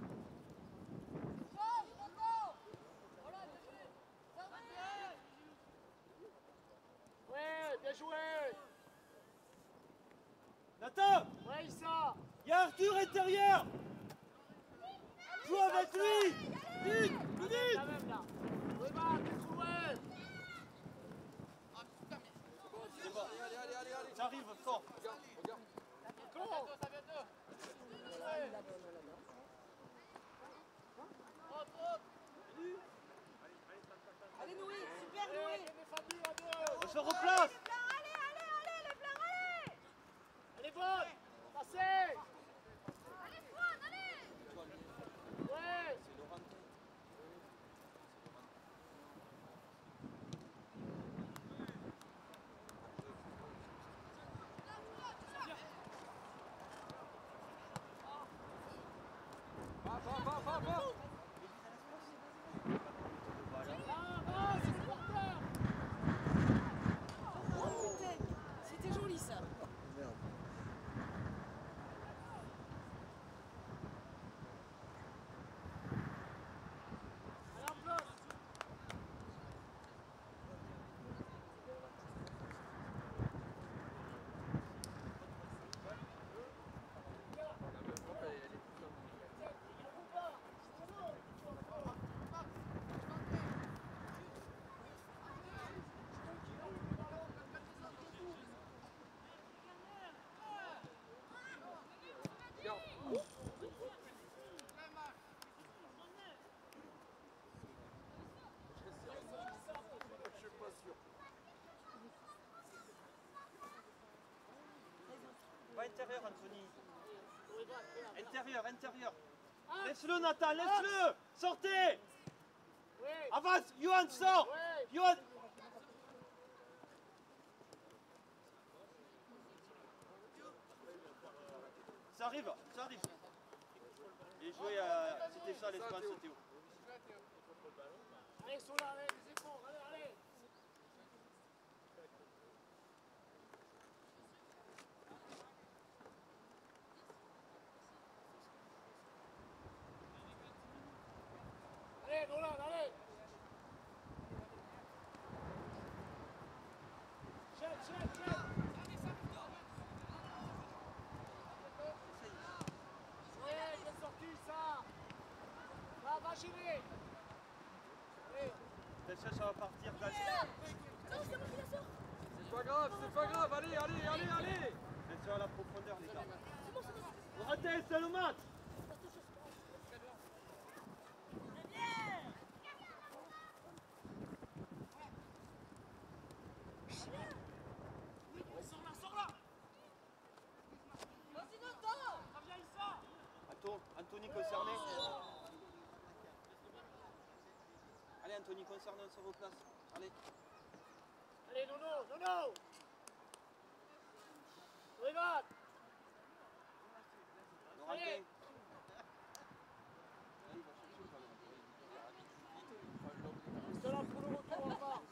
Ouais, bien joué. Nathan, Ouais, Issa. il y a Arthur intérieur. Joue avec lui. Vite, plus vite. Quand même, là. Loevan, t'es trop loin. J'arrive, fort. Go. Allez, Noé, super Allez, Noé. bien défendu à deux. On se replace. Les blancs, allez, allez, allez, les blancs, allez. Elle est bonne. Passez. Allez, Fouane, allez. Ouais. Va, va, va, va, va. Là, là, c'est le porteur. Oh putain, c'était joli ça. Allez, en place. Va intérieur, Anthony. Intérieur, intérieur. Laisse-le, Nathan, laisse-le. Sortez. Oui. Avance, Johan, sors. Ouais. Johan. Ça arrive, ça arrive. Et joué à... C'était ça l'espace, Théo. Allez, Sola, allez, les efforts, allez, allez. Allez, Nolan, allez. Jette, jette, jette. Ouais, bien sorti, ça. Va, va gêner. Allez. Attention, ça va partir. Dans... C'est pas grave, c'est pas grave, allez, allez, allez, allez. Attention à la profondeur, les gars. Vous ratez, c'est le match. Anto- Anthony concerné. Allez, Anthony concerné, on se replace. Allez. Allez, Nono, Nono. Loevan. Laurent Allez. Reste là pour le retour, on va.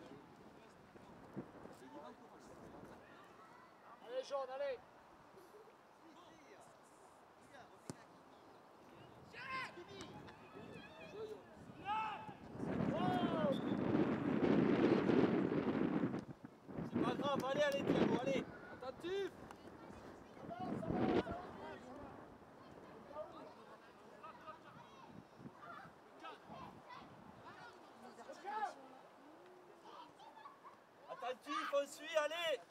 Allez, jaune, allez. Wow. C'est pas grave, allez, allez, Thiago, allez. Attentif. Attentif, on suit, allez.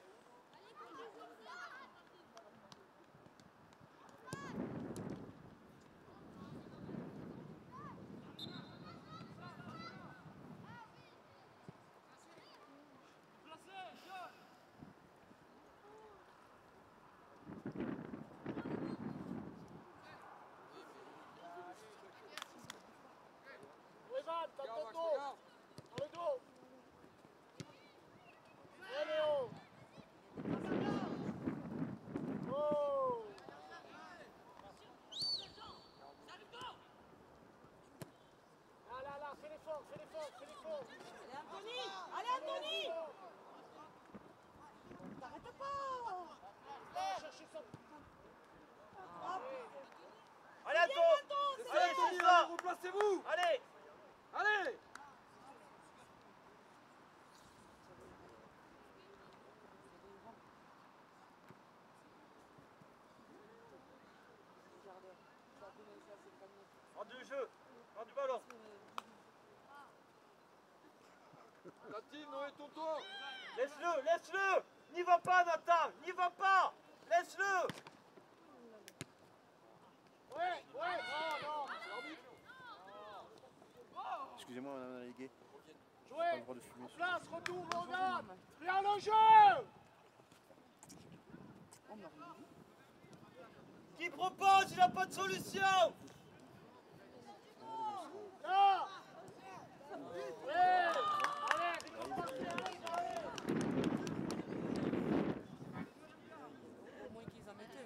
Prends du jeu. Prends du ballon. Nathan, Noé, tonton. Laisse-le, laisse-le. N'y va pas, Nathan. N'y va pas. Laisse-le. Ouais, ouais, non, non. Excusez-moi, madame la déléguée. Pas Jouez. le droit de fumer. En place, retour, regarde. Viens le jeu. Qui propose? Il n'a pas de solution. Là. Ouais. Allez, récompense. Au moins qu'ils en mettaient.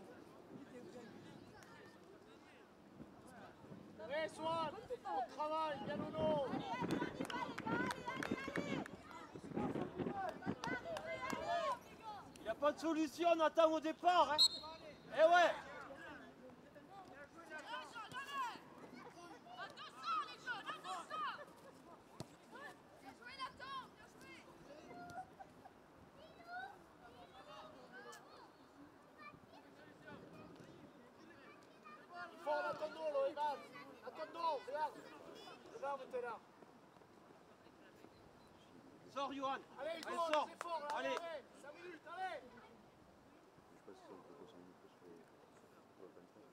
Allez, Swan, on travaille, bien ou non. Allez, allez, on y va, les gars, allez, allez, allez. Il n'y a pas de solution, Nathan, au départ. Hein. Eh ouais. Il faut en attendant, là, Ivan. Attendons, regarde. Regarde, t'es là. Sors, Johan. Allez, Allez, Hugo, sors. les efforts, là, Allez. allez, allez. cinq minutes, allez. Je sais pas si on peut passer un micro sur les... sur la plateforme.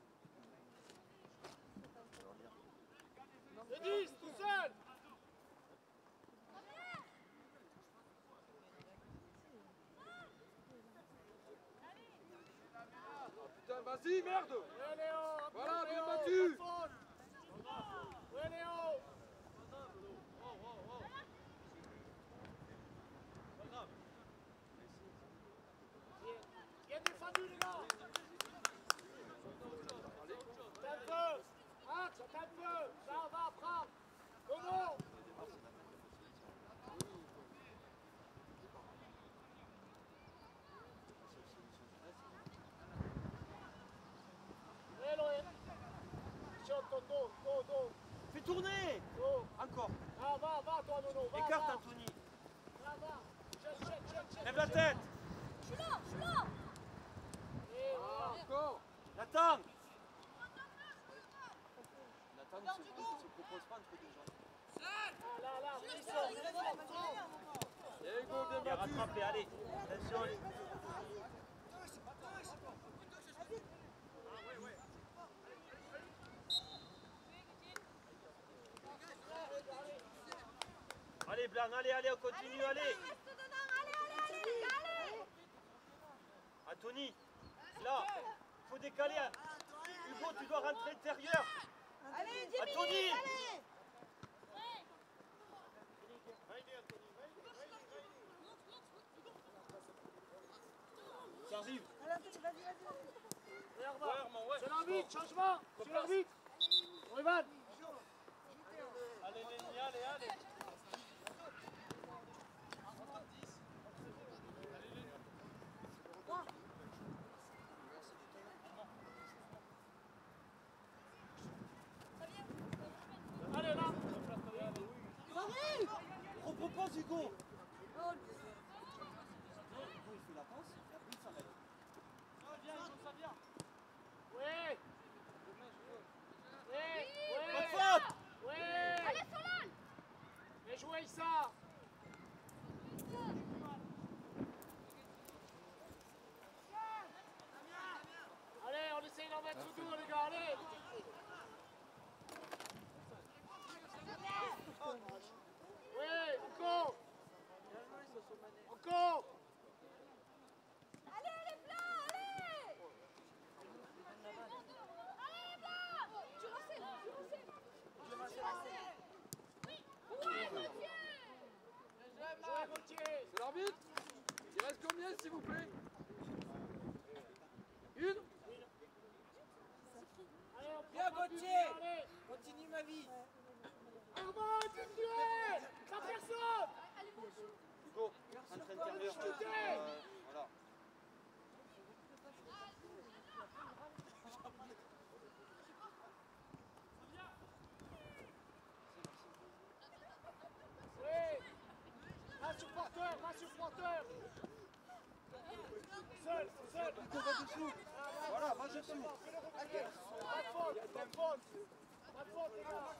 Le dix, tout seul. Putain, vas-y, merde. Ouais, Léo. Voilà, bien Léo, battu. pas de faute. Ouais, Léo. Bien défendu, les gars. T'as un peu. Max, t'as un peu. Ça va, frappe. Bono. Ouais, Loé. Sur ton dos, dos, dos, Fais tourner. dos. Encore. Ah, va, va, toi, Nono. Va, Écarte, va. Anthony. Va, va. Jette, jette, jette, jette. Lève la tête. Je suis là, je suis là. Et voilà. Encore. Nathan. Nathan ne se, se propose pas entre deux gens. Ah, là, là, frisson, frisson, frisson. Et Hugo, bien Bien battu. rattrapé, allez. Attention. Allez, Blanc, allez, allez, on continue, allez. Reste dedans, allez, allez, allez, les gars, allez. Anthony, là, il faut décaler. Hugo, tu dois rentrer intérieur. Allez, dix Anthony. minutes, allez. Ça arrive. Allez, Anthony, vas-y, vas-y. Regarde, c'est l'arbitre, changement. C'est l'arbitre. On y va. Allez, Lenny, allez, allez. Allez, là. Repropose, Hugo. Oh, Hugo, il fait la passe et après il s'arrête. Ouais. Ouais. Pas de Ouais. faute. Ouais. allez, Solal. Bien joué, ça. Allez, on essaye d'en mettre sous dos, les gars, allez. Ouais, encore. Encore. Allez, les blancs, allez. Allez, les blancs. Tu restais, tu restais. Tu restais. Ouais, Gauthier. Jouez, Gauthier. C'est l'arbitre. Il reste combien, s'il vous plaît? Une. Allez, on Bien, prend du Gauthier. pied, allez. Continue ma vie. Armand, continuez. Ça personne. Hugo, rentre intérieur. Chuter. Euh, voilà. Oui. Main sur porteur, main sur porteur. Seul, seul. Hugo, va dessous. Voilà, va dessous. Fais-le reculer. Pas de faute, pas de faute. Pas de faute, les gars.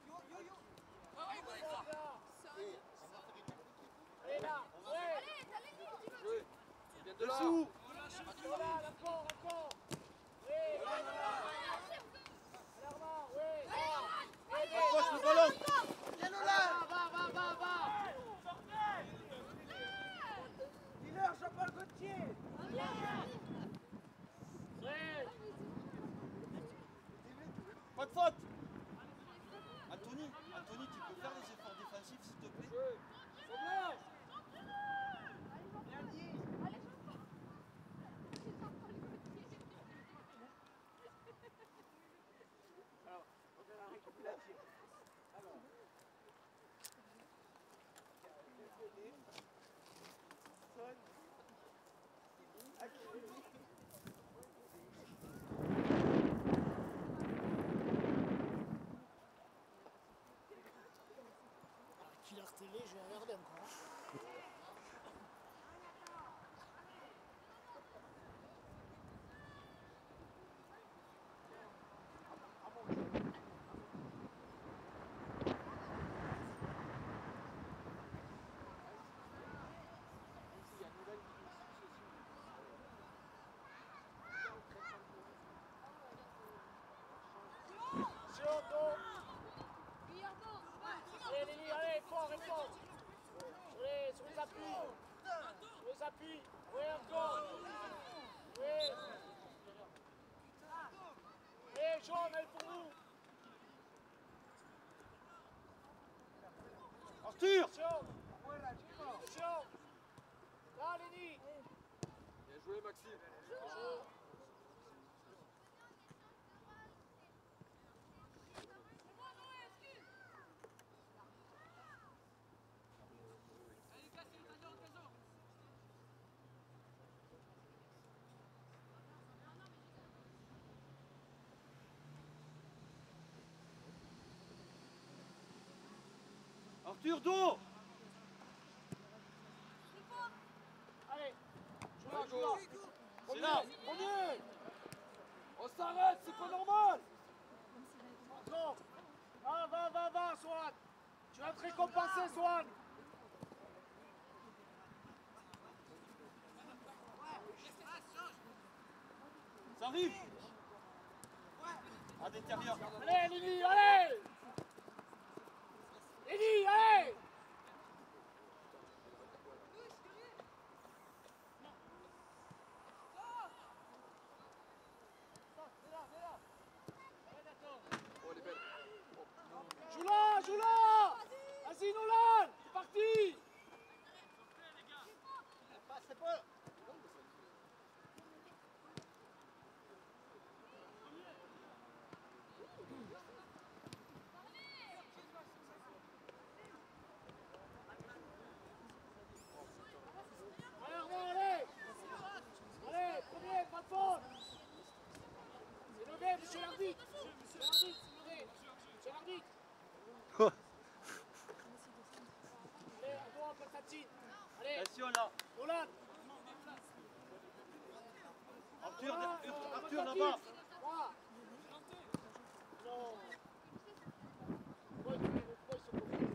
Allez là, ouais. Allez, t'as les lignes, tu vas. Dessous. Voilà, encore, encore. Oui, allez là. Armand, oui. Approche le ballon. Va, va, va, va, va. Dealer, Jean-Paul Gaultier. Oui. Pas de faute. Anthony, Anthony, tu peux faire les efforts défensifs s'il te plaît? Bien dit. Alors, on fait un récapitulatif. Alors. Son. Hakimi. Killer télé, je vais regarder encore. Allez, Lily, allez, fort, et fort. Sur les, sur les appuis. Sur les appuis. Oui, encore. Oui. Allez, jaune, elle pour nous. Arthur. Attention. Attention. Là, Lily. Bien joué Maxime. Arthur, dos. Allez. Joue là, joue là. C'est là. Premier. On s'arrête, c'est pas normal. Encore. Va, va, va, va, Swan. Tu vas te récompenser, Swan. Ça arrive. À l'intérieur. Allez, Lily, allez. Lily, allez. Joue là, joue là. Vas-y, Nolan. C'est parti. Allez, Armand, allez. Allez, premier, pas de faute. C'est levé, monsieur l'arbitre. Monsieur l'arbitre, c'est levé. Monsieur l'arbitre. Allez, à toi, Constantine. Allez, Attention là. Nolan. Arthur, Voilà, Arthur, euh, Arthur Constantine. là-bas. Voilà. Non. Pourquoi il pourquoi il se confond?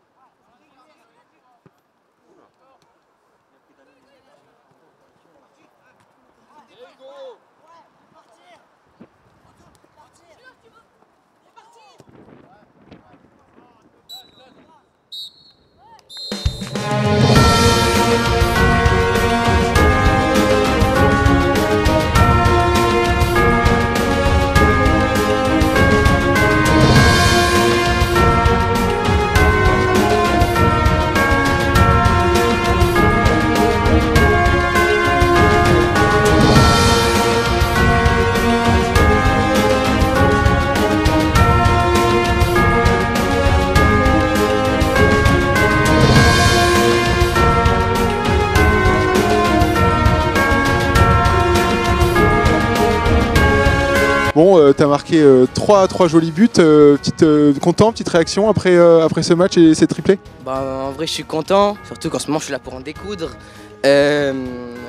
Bon, euh, t'as marqué euh, trois, trois jolis buts. Euh, petite, euh, content, petite réaction après, euh, après ce match et ces triplés? Bah, en vrai, je suis content, surtout qu'en ce moment, je suis là pour en découdre. Euh,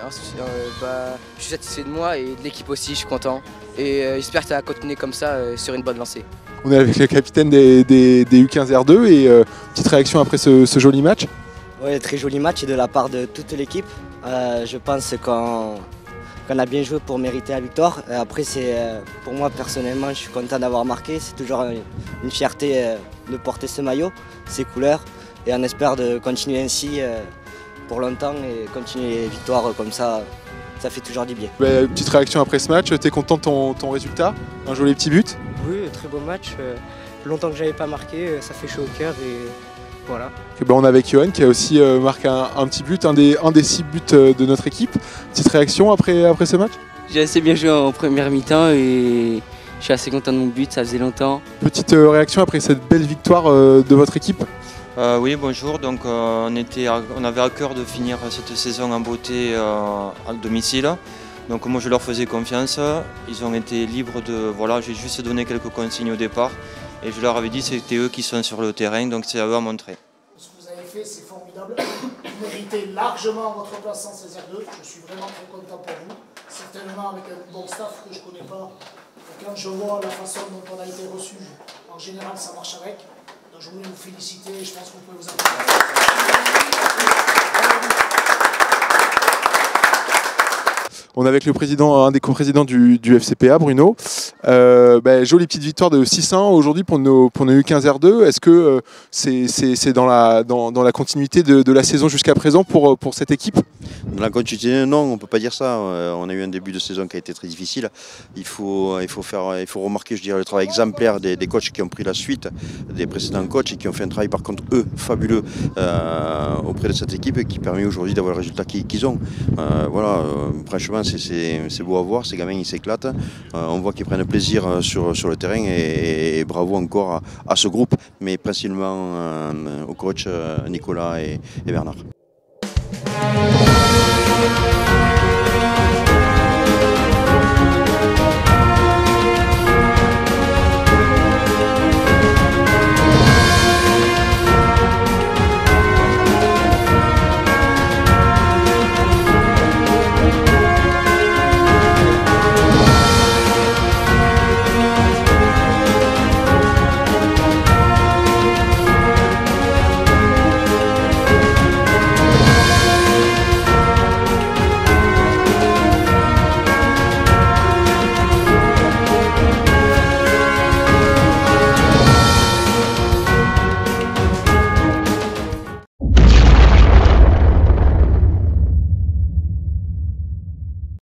Euh, bah, je suis satisfait de moi et de l'équipe aussi, je suis content. Et euh, j'espère que ça va continuer comme ça euh, sur une bonne lancée. On est avec le capitaine des, des, des U quinze R deux et euh, petite réaction après ce, ce joli match. Oui, très joli match de la part de toute l'équipe. Euh, je pense qu'on qu'on a bien joué pour mériter la victoire. Après, c'est euh, pour moi personnellement, je suis content d'avoir marqué. C'est toujours une, une fierté euh, de porter ce maillot, ces couleurs. Et on espère de continuer ainsi euh, pour longtemps et continuer les victoires comme ça. Ça fait toujours du bien. Bah, petite réaction après ce match, t'es content de ton, ton résultat? Un joli petit but? Oui, très beau match. Euh, longtemps que je n'avais pas marqué, ça fait chaud au cœur et voilà. Et bah, on est avec Johan qui a aussi euh, marqué un, un petit but, un des, un des six buts euh, de notre équipe. Petite réaction après, après ce match? J'ai assez bien joué en première mi-temps et je suis assez content de mon but, ça faisait longtemps. Petite euh, réaction après cette belle victoire euh, de votre équipe? Euh, oui, bonjour. Donc, euh, on, était à, on avait à cœur de finir cette saison en beauté euh, à domicile. Donc moi je leur faisais confiance. Ils ont été libres de... Voilà, j'ai juste donné quelques consignes au départ. Et je leur avais dit que c'était eux qui sont sur le terrain, donc c'est à eux à montrer. Ce que vous avez fait, c'est formidable. Vous méritez largement votre place en seize R deux. Je suis vraiment très content pour vous. Certainement avec un bon staff que je ne connais pas. Et quand je vois la façon dont on a été reçu, en général ça marche avec. Donc je voulais vous féliciter et je pense que vous pouvez vous applaudir. On est avec le président, un des coprésidents du, du F C P A, Bruno. Euh, bah, jolie petite victoire de six un aujourd'hui pour nos, pour nos U quinze R deux. Est-ce que euh, c'est c'est dans la, dans, dans la continuité de, de la saison jusqu'à présent pour, pour cette équipe? Dans la continuité, non, on ne peut pas dire ça. On a eu un début de saison qui a été très difficile. Il faut, il faut, faire, il faut remarquer, je dirais, le travail exemplaire des, des coachs qui ont pris la suite des précédents coachs et qui ont fait un travail, par contre, eux, fabuleux euh, auprès de cette équipe et qui permet aujourd'hui d'avoir le résultat qu'ils ont. Euh, voilà, euh, franchement, c'est beau à voir. Ces gamins, ils s'éclatent. Euh, on voit qu'ils prennent plaisir sur, sur le terrain et, et bravo encore à, à ce groupe, mais principalement euh, aux coachs Nicolas et, et Bernard.